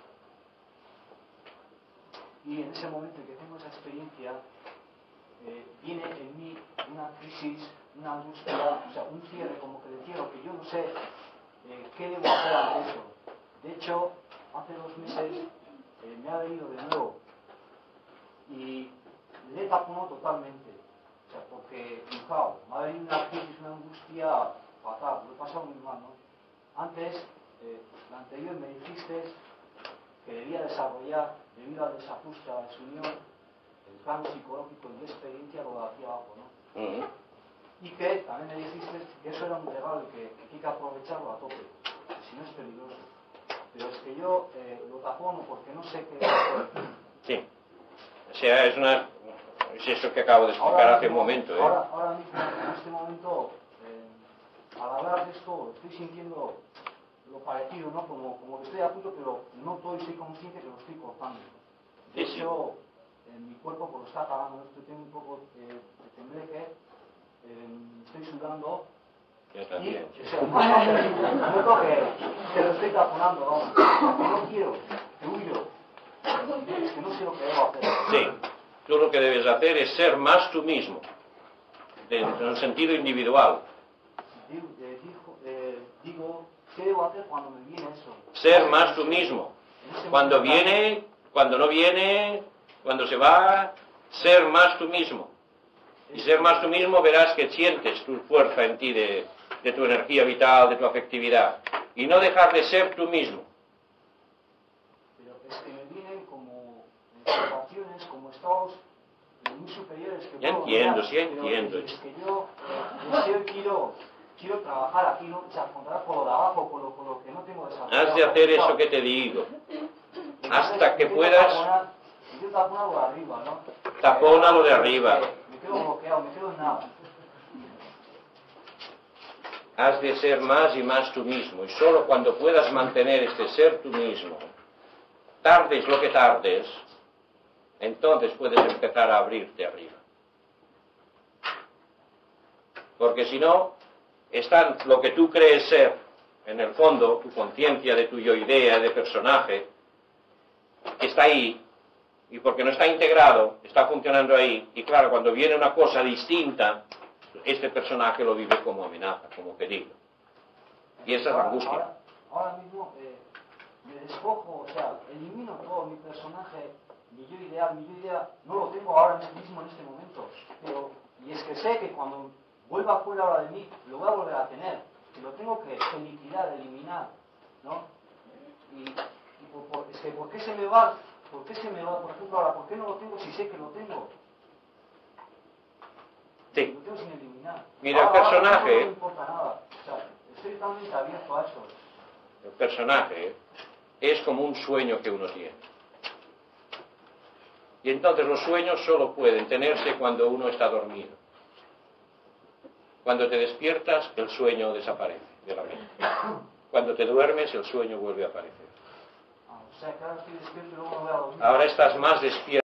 S17: en ese momento en que tengo esa experiencia, viene en mí una crisis, una angustia, o sea, un cierre como que de cierre, que yo no sé qué debo hacer ante eso. De hecho, hace 2 meses me ha venido de nuevo y le he taponado totalmente. O sea, porque, fijaos, me ha venido una crisis, una angustia fatal, lo he pasado muy mal, ¿no? Antes, la anterior me dijiste que debía desarrollar, debido al desajuste, a la desunión, el plano psicológico y de experiencia lo de aquí abajo, ¿no? Y que también me dijiste que eso era un regalo y que hay que aprovecharlo a tope, si no es peligroso. Pero es que yo lo tapono porque no sé qué hacer.
S2: Sí. O sea, es eso que acabo de explicar hace un momento.
S17: Ahora mismo, en este momento, al hablar de esto, estoy sintiendo lo parecido, ¿no? Como que estoy a punto, pero no soy consciente que lo estoy cortando. De hecho, mi cuerpo pues, lo está apagando, estoy teniendo un poco de tembleque, estoy sudando.
S2: Yo también.
S17: O sea, noto que lo estoy taponando, vamos. No quiero, que huyo. Es que no sé lo que debo hacer.
S2: Sí. Tú lo que debes hacer es ser más tú mismo, en un sentido individual.
S17: Digo, ¿qué debo hacer cuando me viene eso?
S2: Ser más tú mismo. Cuando viene, cuando no viene, cuando se va, ser más tú mismo. Y ser más tú mismo verás que sientes tu fuerza en ti de tu energía vital, de tu afectividad. Y no dejar de ser tú mismo.
S17: Pero es que me vienen como situaciones, como estados muy superiores. Que
S2: Ya entiendo, sí entiendo.
S17: Es que yo deseo quiero quiero trabajar aquí, no, o sea, controlar por lo de abajo, por lo que no tengo desarrollado.
S2: Has de hacer eso que te digo. Hasta que puedas...
S17: Yo taponar lo de arriba, ¿no?
S2: Tapona lo de arriba.
S17: Me quedo bloqueado, me quedo en nada.
S2: Has de ser más y más tú mismo. Y solo cuando puedas mantener este ser tú mismo, tardes lo que tardes, entonces puedes empezar a abrirte arriba. Porque si no, está lo que tú crees ser, en el fondo, tu conciencia de tu yo idea, de personaje, que está ahí, y porque no está integrado, está funcionando ahí, y claro, cuando viene una cosa distinta, este personaje lo vive como amenaza, como peligro. Y esa es la angustia.
S17: Ahora mismo me despojo, o sea, elimino todo mi personaje, mi yo idea no lo tengo ahora mismo en este momento, pero, y es que sé que cuando vuelva fuera ahora de mí, lo voy a volver a tener, que lo tengo que liquidar, eliminar, ¿no? Es que ¿por qué se me va? ¿Por ejemplo, ahora, por qué no lo tengo si sé que lo tengo?
S2: Sí.
S17: Lo tengo sin eliminar.
S2: Mira, el personaje...
S17: No me importa nada. O sea, estoy totalmente abierto a eso.
S2: El personaje es como un sueño que uno tiene. Y entonces los sueños solo pueden tenerse cuando uno está dormido. Cuando te despiertas, el sueño desaparece de la mente. Cuando te duermes, el sueño vuelve a aparecer.
S17: O sea, que ahora estoy despierto y luego me voy a dormir.
S2: Ahora estás más despierto.